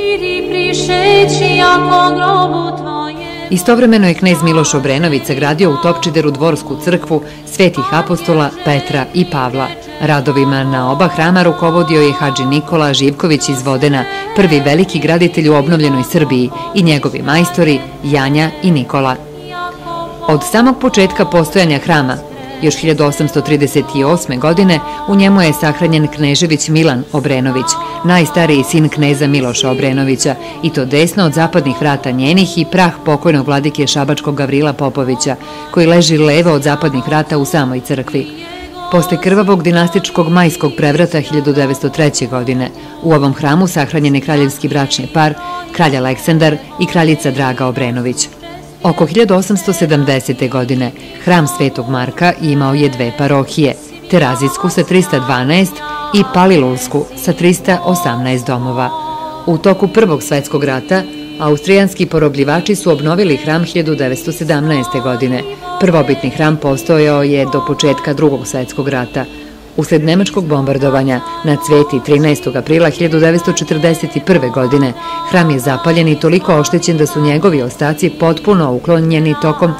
Istovremeno je knez Miloš Obrenović sagradio u Topčideru dvorsku crkvu svetih apostola Petra i Pavla. Radovima na oba hrama rukovodio je hadži Nikola Živković iz Vodena, prvi veliki graditelj u obnovljenoj Srbiji, i njegovi majstori Janja i Nikola. Od samog početka postojanja hrama, još 1838. godine, u njemu je sahranjen knežević Milan Obrenović, najstariji sin kneza Miloša Obrenovića, i to desno od zapadnih vrata njenih, i prah pokojnog vladike šabačkog Gavrila Popovića, koji leži levo od zapadnih vrata u samoj crkvi. Posle krvavog dinastičkog majskog prevrata 1903. godine, u ovom hramu sahranjen je kraljevski bračni par, kralj Aleksandar i kraljica Draga Obrenović. Oko 1870. godine hram Svetog Marka imao je dve parohije, Terazijsku sa 312 i Palilulsku sa 318 domova. U toku Prvog svetskog rata austrijanski porobljivači su obnovili hram 1917. godine. Prvobitni hram postojao je do početka Drugog svetskog rata. Usled nemačkog bombardovanja na Cveti 13. aprila 1941. godine hram je zapaljen i toliko oštećen da su njegovi ostaci potpuno uklonjeni tokom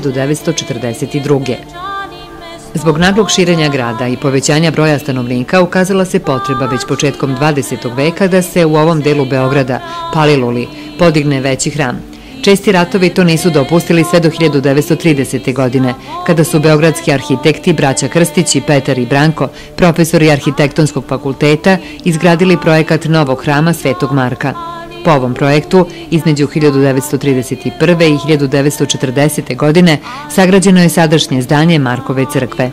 1942. Zbog naglog širenja grada i povećanja broja stanovnika ukazala se potreba već početkom 20. veka da se u ovom delu Beograda, Paliluli, podigne veći hram. Česti ratovi to nisu dopustili sve do 1930. godine, kada su beogradski arhitekti braća Krstić i Petar i Branko, profesori arhitektonskog fakulteta, izgradili projekat novog hrama Svetog Marka. Po ovom projektu, između 1931. i 1940. godine, sagrađeno je sadašnje zdanje Markove crkve.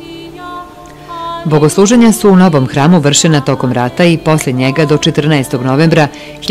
Bogosluženja su u novom hramu vršena tokom rata i posle njega do 14. novembra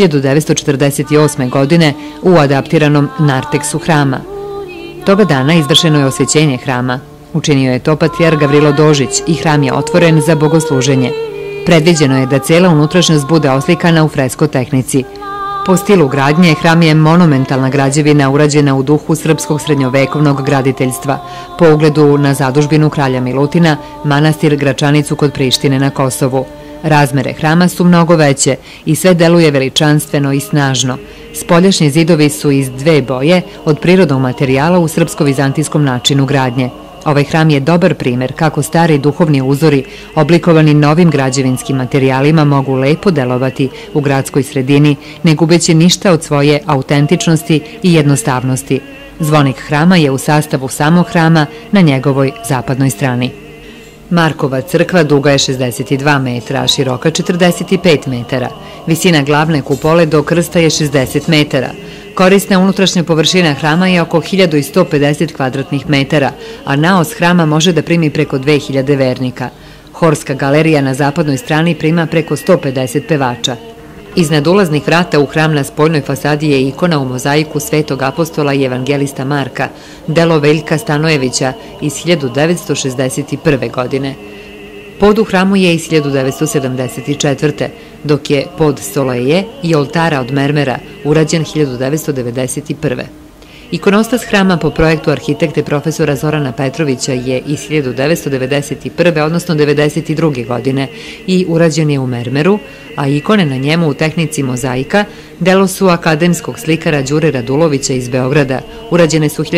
1948. godine u adaptiranom narteksu hrama. Toga dana izvršeno je osvećenje hrama. Učinio je to patrijar Gavrilo Dožić i hram je otvoren za bogosluženje. Predviđeno je da cela unutrašnjost bude oslikana u fresko tehnici. Po stilu gradnje, hram je monumentalna građevina urađena u duhu srpskog srednjovekovnog graditeljstva, po ugledu na zadužbinu kralja Milutina, manastir Gračanicu kod Prištine na Kosovu. Razmere hrama su mnogo veće i sve deluje veličanstveno i snažno. Spoljašnji zidovi su iz dve boje od prirodnog materijala u srpsko-vizantijskom načinu gradnje. Ovaj hram je dobar primer kako stari duhovni uzori, oblikovani novim građevinskim materijalima, mogu lepo delovati u gradskoj sredini, ne gubeći ništa od svoje autentičnosti i jednostavnosti. Zvonik hrama je u sastavu samog hrama na njegovoj zapadnoj strani. Markova crkva duga je 62 metra, a široka 45 metara. Visina glavne kupole do krsta je 60 metara. Korisna unutrašnja površina hrama je oko 1150 kvadratnih metara, a naos hrama može da primi preko 2000 vernika. Horska galerija na zapadnoj strani prima preko 150 pevača. Iznad ulaznih vrata u hram na spoljnoj fasadi je ikona u mozaiku Svetog apostola i evangelista Marka, delo Veljka Stanojevića iz 1961. godine. Pod u hramu je iz 1974. dok je pod Soleje i oltara od mermera urađen 1991. Ikonostas hrama po projektu arhitekte profesora Zorana Petrovića je iz 1991. odnosno 1992. godine i urađen je u mermeru, a ikone na njemu u tehnici mozaika delo su akademskog slikara Đure Radulovića iz Beograda, urađene su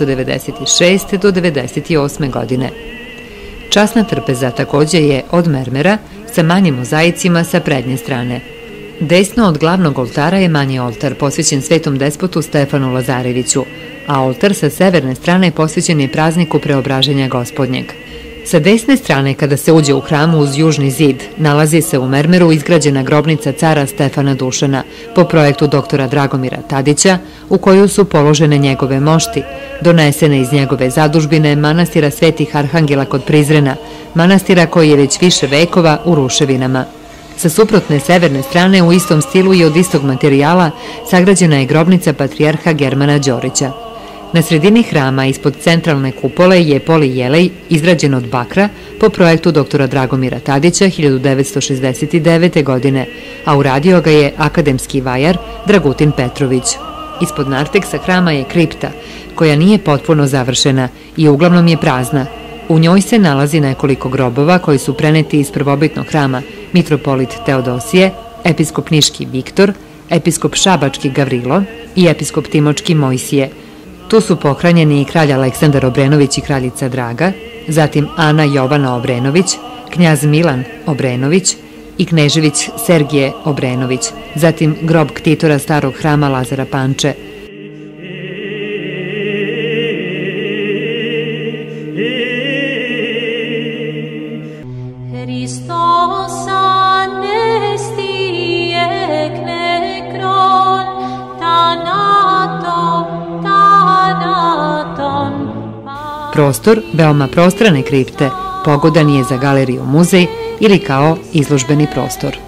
1996. do 1998. godine. Časna trpeza takođe je od mermera sa manjim mozaicima sa prednje strane. Desno od glavnog oltara je manji oltar posvećen svetom despotu Stefanu Lazareviću, a oltar sa severne strane posvećen je prazniku Preobraženja Gospodnjeg. Sa desne strane, kada se uđe u hramu uz južni zid, nalazi se u mermeru izgrađena grobnica cara Stefana Dušana po projektu doktora Dragomira Tadića, u koju su položene njegove mošti, donesene iz njegove zadužbine manastira Svetih Arhangela kod Prizrena, manastira koji je već više vekova u ruševinama. Sa suprotne severne strane, u istom stilu i od istog materijala, sagrađena je grobnica patrijarha Germana Đorića. Na sredini hrama ispod centralne kupole je polijelej izrađen od bakra po projektu doktora Dragomira Tadića 1969. godine, a uradio ga je akademski vajar Dragutin Petrović. Ispod narteksa hrama je kripta, koja nije potpuno završena i uglavnom je prazna. U njoj se nalazi nekoliko grobova koji su preneti iz prvobitnog hrama mitropolit Teodosije, episkop Niški Viktor, episkop Šabački Gavrilo i episkop Timočki Mojsije. Tu su pohranjeni i kralj Aleksandar Obrenović i kraljica Draga, zatim Ana Jovana Obrenović, knjaz Milan Obrenović i knežević Sergije Obrenović, zatim grob ktitora starog hrama Lazara Panče. Prostor veoma prostrane kripte pogodan je za galeriju muzej ili kao izložbeni prostor.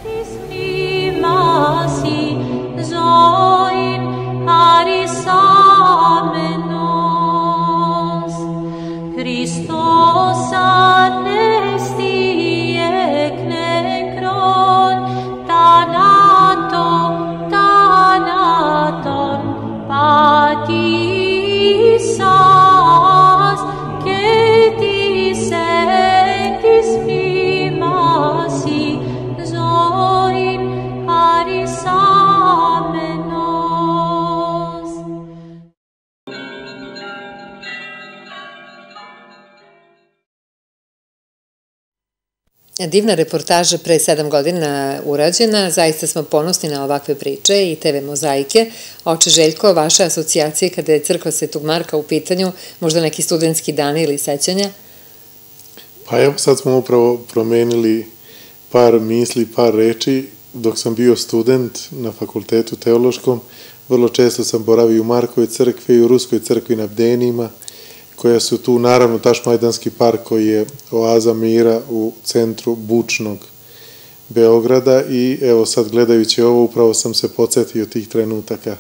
Divna reportaža pre 7 godina urađena, zaista smo ponosni na ovakve priče i TV Mozaike. Oče Željko, vaše asocijacije kada je crkva Svetog Marka u pitanju, možda neki studentski dani ili sećanja? Pa evo sad smo upravo promenili par misli, par reči. Dok sam bio student na fakultetu teološkom, vrlo često sam boravio u Markovoj crkvi i u Ruskoj crkvi na Bdenima, koja su tu, naravno, Tašmajdanski park koji je oaza mira u centru bučnog Beograda i evo sad gledajući ovo upravo sam se podsjetio tih trenutaka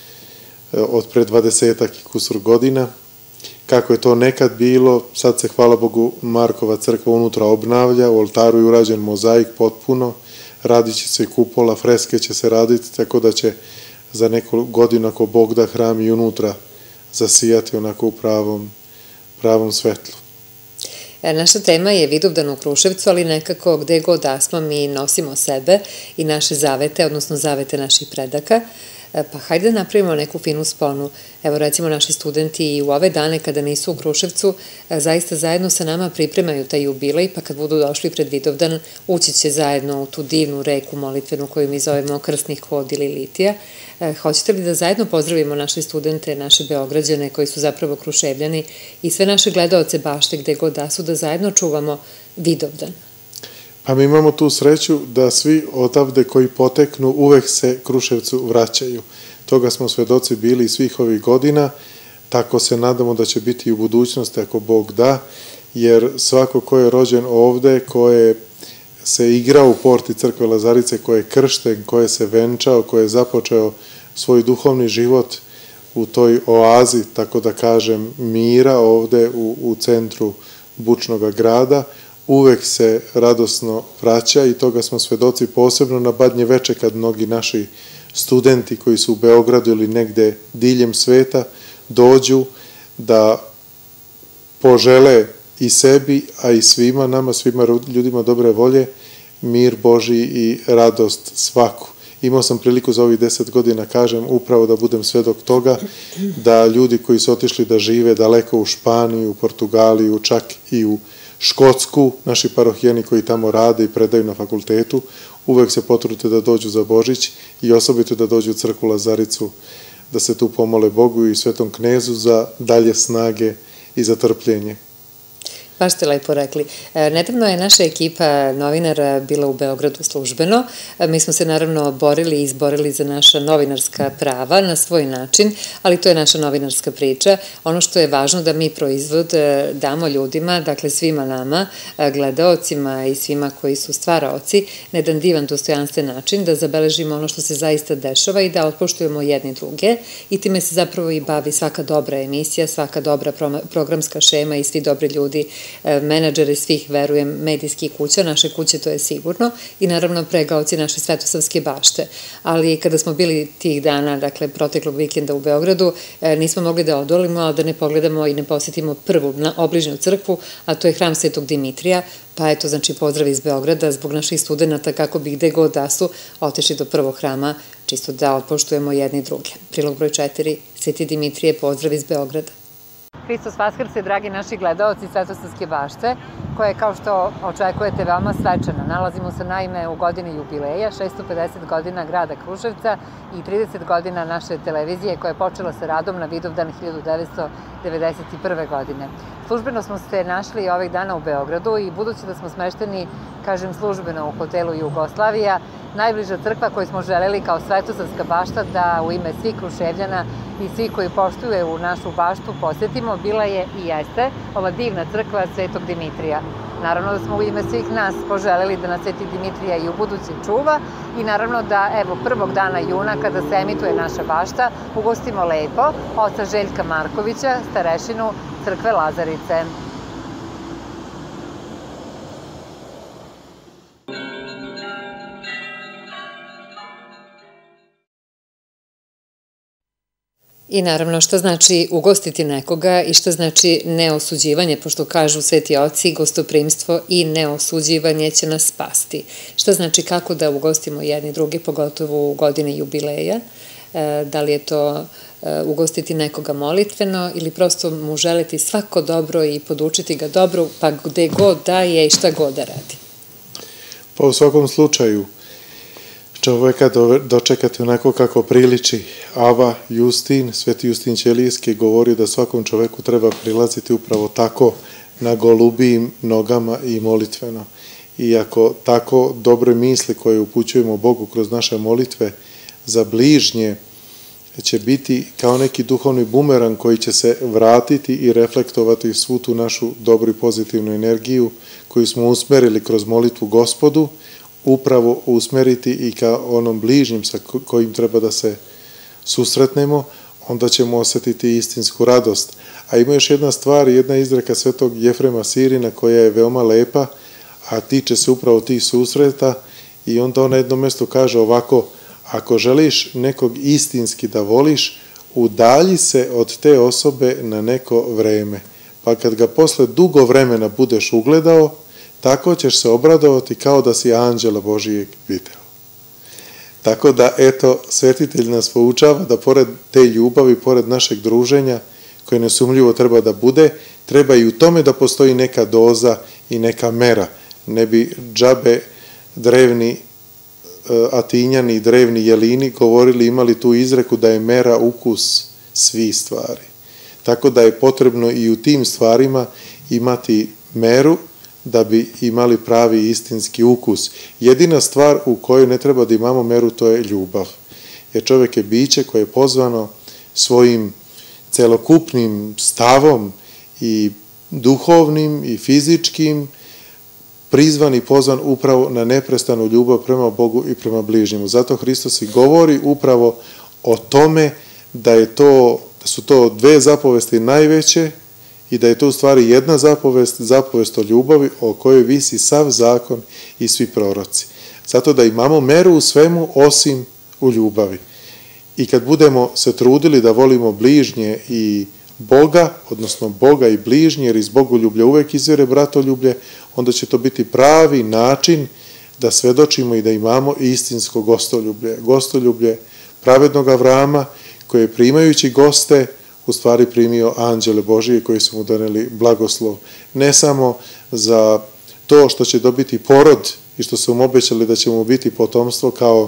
od pre 20 i kusur godina. Kako je to nekad bilo, sad se, hvala Bogu, Markova crkva unutra obnavlja, u oltaru je urađen mozaik potpuno, radit će se kupola, freske će se raditi, tako da će za neku godinu, ako Bog da, hram i unutra zasijati onako u pravom svetlu. Naša tema je Vidovdan u Kruševcu, ali nekako gde god da smo mi nosimo sebe i naše zavete, odnosno zavete naših predaka. Pa hajde da napravimo neku finu sponu. Evo recimo naši studenti i u ove dane kada nisu u Kruševcu zaista zajedno sa nama pripremaju taj jubilej, pa kad budu došli pred Vidovdan ući će zajedno u tu divnu reku molitvenu koju mi zovemo Krsnih hod ili litija. Hoćete li da zajedno pozdravimo naše studente, naše Beograđane koji su zapravo Kruševljani i sve naše gledaoce bašte gde god da su, da zajedno čuvamo Vidovdan? Pa mi imamo tu sreću da svi odavde koji poteknu uvek se Kruševcu vraćaju. Toga smo svedoci bili svih ovih godina, tako se nadamo da će biti i u budućnosti ako Bog da, jer svako ko je rođen ovde, ko je se igrao u porti crkve Lazarice, ko je kršten, ko je se venčao, ko je započeo svoj duhovni život u toj oazi, tako da kažem, mira ovde u centru bučnog grada, uvek se radosno vraća i toga smo svedoci posebno na Badnje veče kad mnogi naši studenti koji su u Beogradu ili negde diljem sveta dođu da požele i sebi, a i svima nama, svima ljudima dobre volje, mir Božji i radost svaku. Imao sam priliku za ovih 10 godina, kažem, upravo da budem svedok toga, da ljudi koji su otišli da žive daleko u Španiju, u Portugaliju, čak i u Škotsku, naši parohijani koji tamo rade i predaju na fakultetu, uvek se potrude da dođu za Božić i osobito da dođu u crkvu Lazaricu, da se tu pomole Bogu i Svetom Knezu za dalje snage i za trpljenje. Baš ste lepo rekli. Nedavno je naša ekipa novinara bila u Beogradu službeno. Mi smo se naravno borili i izborili za naša novinarska prava na svoj način, ali to je naša novinarska priča. Ono što je važno da mi proizvod damo ljudima, dakle svima nama, gledaocima i svima koji su stvaraoci, na jedan divan, dostojanstven način, da zabeležimo ono što se zaista dešava i da otpoštujemo jedni druge. I time se zapravo i bavi svaka dobra emisija, svaka dobra programska šema i svi dobri ljudi, menadžere svih, verujem, medijskih kuća, naše kuće, to je sigurno, i naravno pregaoci naše Svetosavske bašte. Ali kada smo bili tih dana, dakle proteklog vikenda u Beogradu, nismo mogli da odolimo, a da ne pogledamo i ne posjetimo prvu obližnju crkvu, a to je hram Svetog Dimitrija. Pa eto, znači pozdrav iz Beograda zbog naših studenta kako bi gde god da su otišli do prvog hrama, čisto da otpoštujemo jedni druge. Prilog broj 4, Sveti Dimitrije, pozdrav iz Beograda. Hristos Vaskrse, dragi naši gledaoci Svetosavske bašte, koja je, kao što očekujete, veoma svečana. Nalazimo se naime u godini jubileja, 650 godina grada Kruševca i 30 godina naše televizije koja je počela sa radom na Vidovdan 1991. godine. Službeno smo se našli ovih dana u Beogradu i budući da smo smešteni, kažem službeno, u hotelu Jugoslavija, najbliža crkva koju smo želeli kao Svetosavska bašta da u ime svih Kruševljana i svih koji poštuju u našu baštu posjetimo, bila je i jeste ova divna crkva Svetog Dimitrija. Naravno da smo u ime svih nas poželeli da nas Sveti Dimitrija i u buduće čuva i naravno da, evo, prvog dana juna, kada se emituje naša bašta, ugostimo lepo oca Željka Markovića, starešinu crkve Lazarice. I naravno šta znači ugostiti nekoga i šta znači neosuđivanje, pošto kažu sveti oci, gostoprimstvo i neosuđivanje će nas spasti. Šta znači kako da ugostimo jedni drugi, pogotovo u godine jubileja, da li je to ugostiti nekoga molitveno ili prosto mu želiti svako dobro i podučiti ga dobro, pa gde god da je i šta god da radi. Pa u svakom slučaju, čoveka dočekati onako kako priliči. Ava Justin, Sveti Justin Ćelijski, govori da svakom čoveku treba prilaziti upravo tako, na golubijim nogama i molitveno. I ako tako dobre misli koje upućujemo Bogu kroz naše molitve za bližnje će biti kao neki duhovni bumerang koji će se vratiti i reflektovati svu tu našu dobru i pozitivnu energiju koju smo usmerili kroz molitvu Gospodu, upravo usmeriti i ka onom bližnjim sa kojim treba da se susretnemo, onda ćemo osjetiti istinsku radost. A ima još jedna stvar, jedna izreka svetog Jefrema Sirina koja je veoma lepa, a tiče se upravo tih susreta i onda on na jednom mjestu kaže ovako: ako želiš nekog istinski da voliš, udalji se od te osobe na neko vreme, pa kad ga posle dugo vremena budeš ugledao, tako ćeš se obradovati kao da si anđela Božijeg video. Tako da, eto, svetitelj nas poučava da pored te ljubavi, pored našeg druženja, koje nesumljivo treba da bude, treba i u tome da postoji neka doza i neka mera. Ne bi džabe drevni Atinjani i drevni Jelini govorili, imali tu izreku da je mera ukus svih stvari. Tako da je potrebno i u tim stvarima imati meru da bi imali pravi istinski ukus. Jedina stvar u kojoj ne treba da imamo meru, to je ljubav. Jer čovjek je biće koje je pozvano svojim celokupnim stavom i duhovnim i fizičkim prizvan i pozvan upravo na neprestanu ljubav prema Bogu i prema bližnjemu. Zato Hristos i govori upravo o tome da su to dve zapovesti najveće i da je to u stvari jedna zapovest o ljubavi o kojoj visi sav zakon i svi proroci. Zato da imamo meru u svemu osim u ljubavi. I kad budemo se trudili da volimo bližnje i Boga, odnosno Boga i bližnje, jer iz bogoljublja uvek izvire bratoljublje, onda će to biti pravi način da svedočimo i da imamo istinsko gostoljublje. Gostoljublje pravednog Avrama, koji je primajući goste u stvari primio anđele Božije koji su mu doneli blagoslov. Ne samo za to što će dobiti porod i što su mu obećali da će mu biti potomstvo kao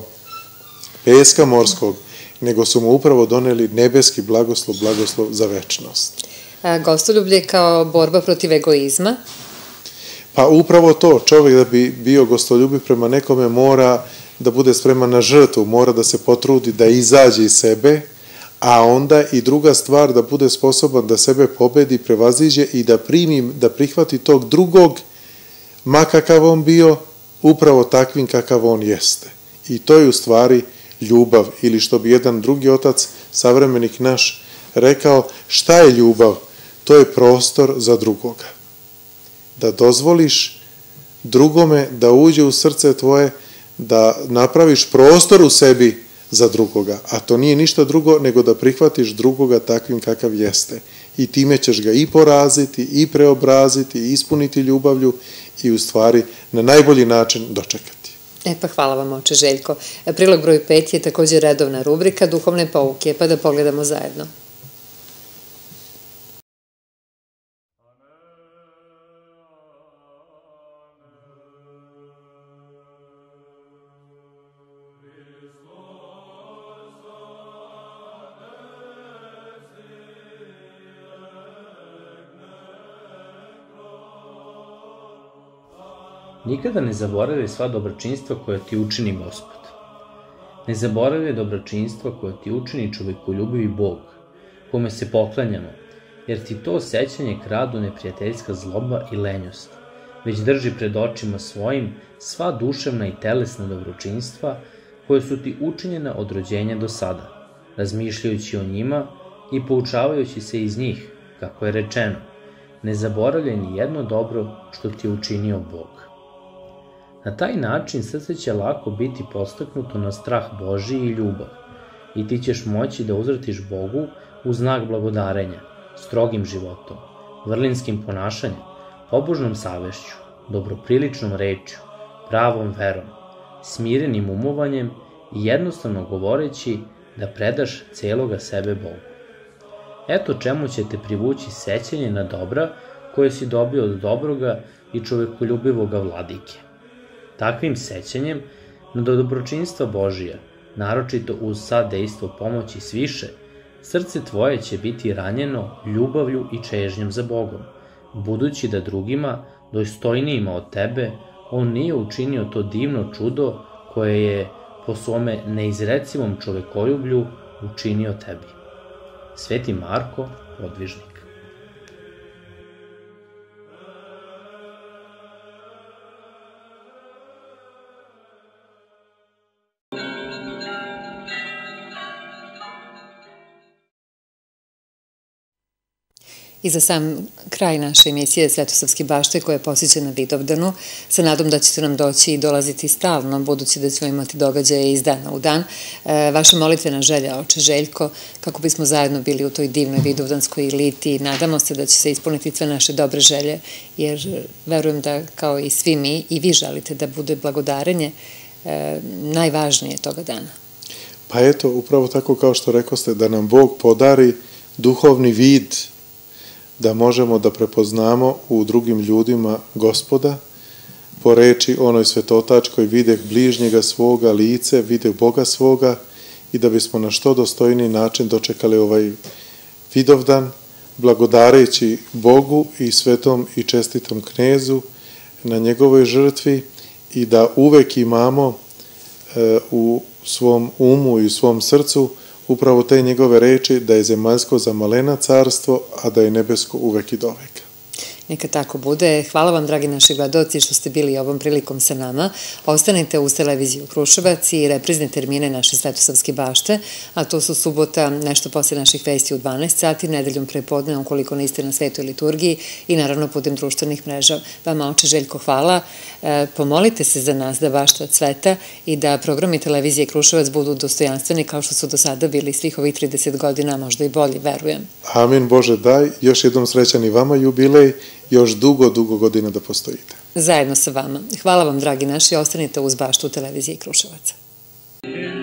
peska morskog, nego su mu upravo doneli nebeski blagoslov, blagoslov za večnost. Gostoljublje kao borba protiv egoizma? Pa upravo to, čovjek da bi bio gostoljubiv prema nekome mora da bude spreman na žrtvu, mora da se potrudi da izađe iz sebe, a onda i druga stvar da bude sposoban da sebe pobedi, prevaziđe i da prihvati tog drugog, ma kakav on bio, upravo takvim kakav on jeste. I to je u stvari ljubav, ili što bi jedan drugi otac, savremenik naš, rekao, šta je ljubav? To je prostor za drugoga. Da dozvoliš drugome da uđe u srce tvoje, da napraviš prostor u sebi za drugoga, a to nije ništa drugo nego da prihvatiš drugoga takvim kakav jeste. I time ćeš ga i poraziti, i preobraziti, i ispuniti ljubavlju i u stvari na najbolji način dočekati. Pa hvala vam, oče Željko. Prilog broj 5 je također redovna rubrika Duhovne pouke, pa da pogledamo zajedno. Nikada ne zaboravi sva dobročinstva koja ti učini Gospod. Ne zaboravi dobročinstva koja ti učini čovekoljubivi Bog, kome se poklanjamo, jer ti to sećanje kradu neprijateljska zloba i lenjost, već drži pred očima svojim sva duševna i telesna dobročinstva koje su ti učinjena od rođenja do sada, razmišljajući o njima i poučavajući se iz njih, kako je rečeno, ne zaboravljaj ni jedno dobro što ti je učinio Bog. Na taj način srce će lako biti podstaknuto na strah Božiji i ljubav i ti ćeš moći da uzvratiš Bogu u znak blagodarenja, strogim životom, vrlinskim ponašanjem, pobožnom savešću, dobropriličnom rečju, pravom verom, smirenim umovanjem i jednostavno govoreći da predaš celoga sebe Bogu. Eto čemu će te privući sećanje na dobra koje si dobio od dobroga i čovekoljubivoga vladike. Takvim sećanjem na dobročinstva Božija, naročito uz sadejstvo pomoći sviše, srce tvoje će biti ranjeno ljubavlju i čežnjom za Bogom, budući da drugima, dostojnijima od tebe, on nije učinio to divno čudo koje je po svome neizrecivom čovekoljublju učinio tebi. Sveti Marko, podvižnik. I za sam kraj naše emisije Svetosavske bašte koja je posvećena Vidovdanu, sa nadom da ćete nam doći i dolaziti stalno, budući da ćemo imati događaje iz dana u dan. Vaša molitvena želja, oče Željko, kako bismo zajedno bili u toj divnoj vidovdanskoj eliti. Nadamo se da će se ispuniti sve naše dobre želje, jer verujem da kao i svi mi i vi želite da bude blagodarenje najvažnije toga dana. Pa eto, upravo tako kao što rekoste, da nam Bog podari duhovni vid, da možemo da prepoznamo u drugim ljudima Gospoda, po reči onoj svetotačkoj videh bližnjega svoga lice, videh Boga svoga i da bismo na što dostojniji način dočekali ovaj Vidovdan, blagodareći Bogu i svetom i čestitom knezu na njegovoj žrtvi i da uvek imamo u svom umu i u svom srcu upravo te njegove reči da je zemaljsko za malena carstvo, a da je nebesko uvek i doveka. Neka tako bude. Hvala vam, dragi naši gledaoci, što ste bili ovom prilikom sa nama. Ostanite uz televiziju Kruševac i reprizne termine naše Svetosavske bašte, a to su subota, nešto posle naših vesti u 12 sati, nedeljom prepodne, ukoliko niste na Svetoj liturgiji i naravno putem društvenih mreža. Vama, oče Željko, hvala. Pomolite se za nas da bašta cveta i da programi televizije Kruševac budu dostojanstveni kao što su do sada bili svih ovih 30 godina, možda i bolji, verujem. Amin, Bože daj, još jednom srećan i vama jubilej, još dugo godina da postojite. Zajedno sa vama. Hvala vam, dragi naši, ostanite uz baštu televizije Kruševac.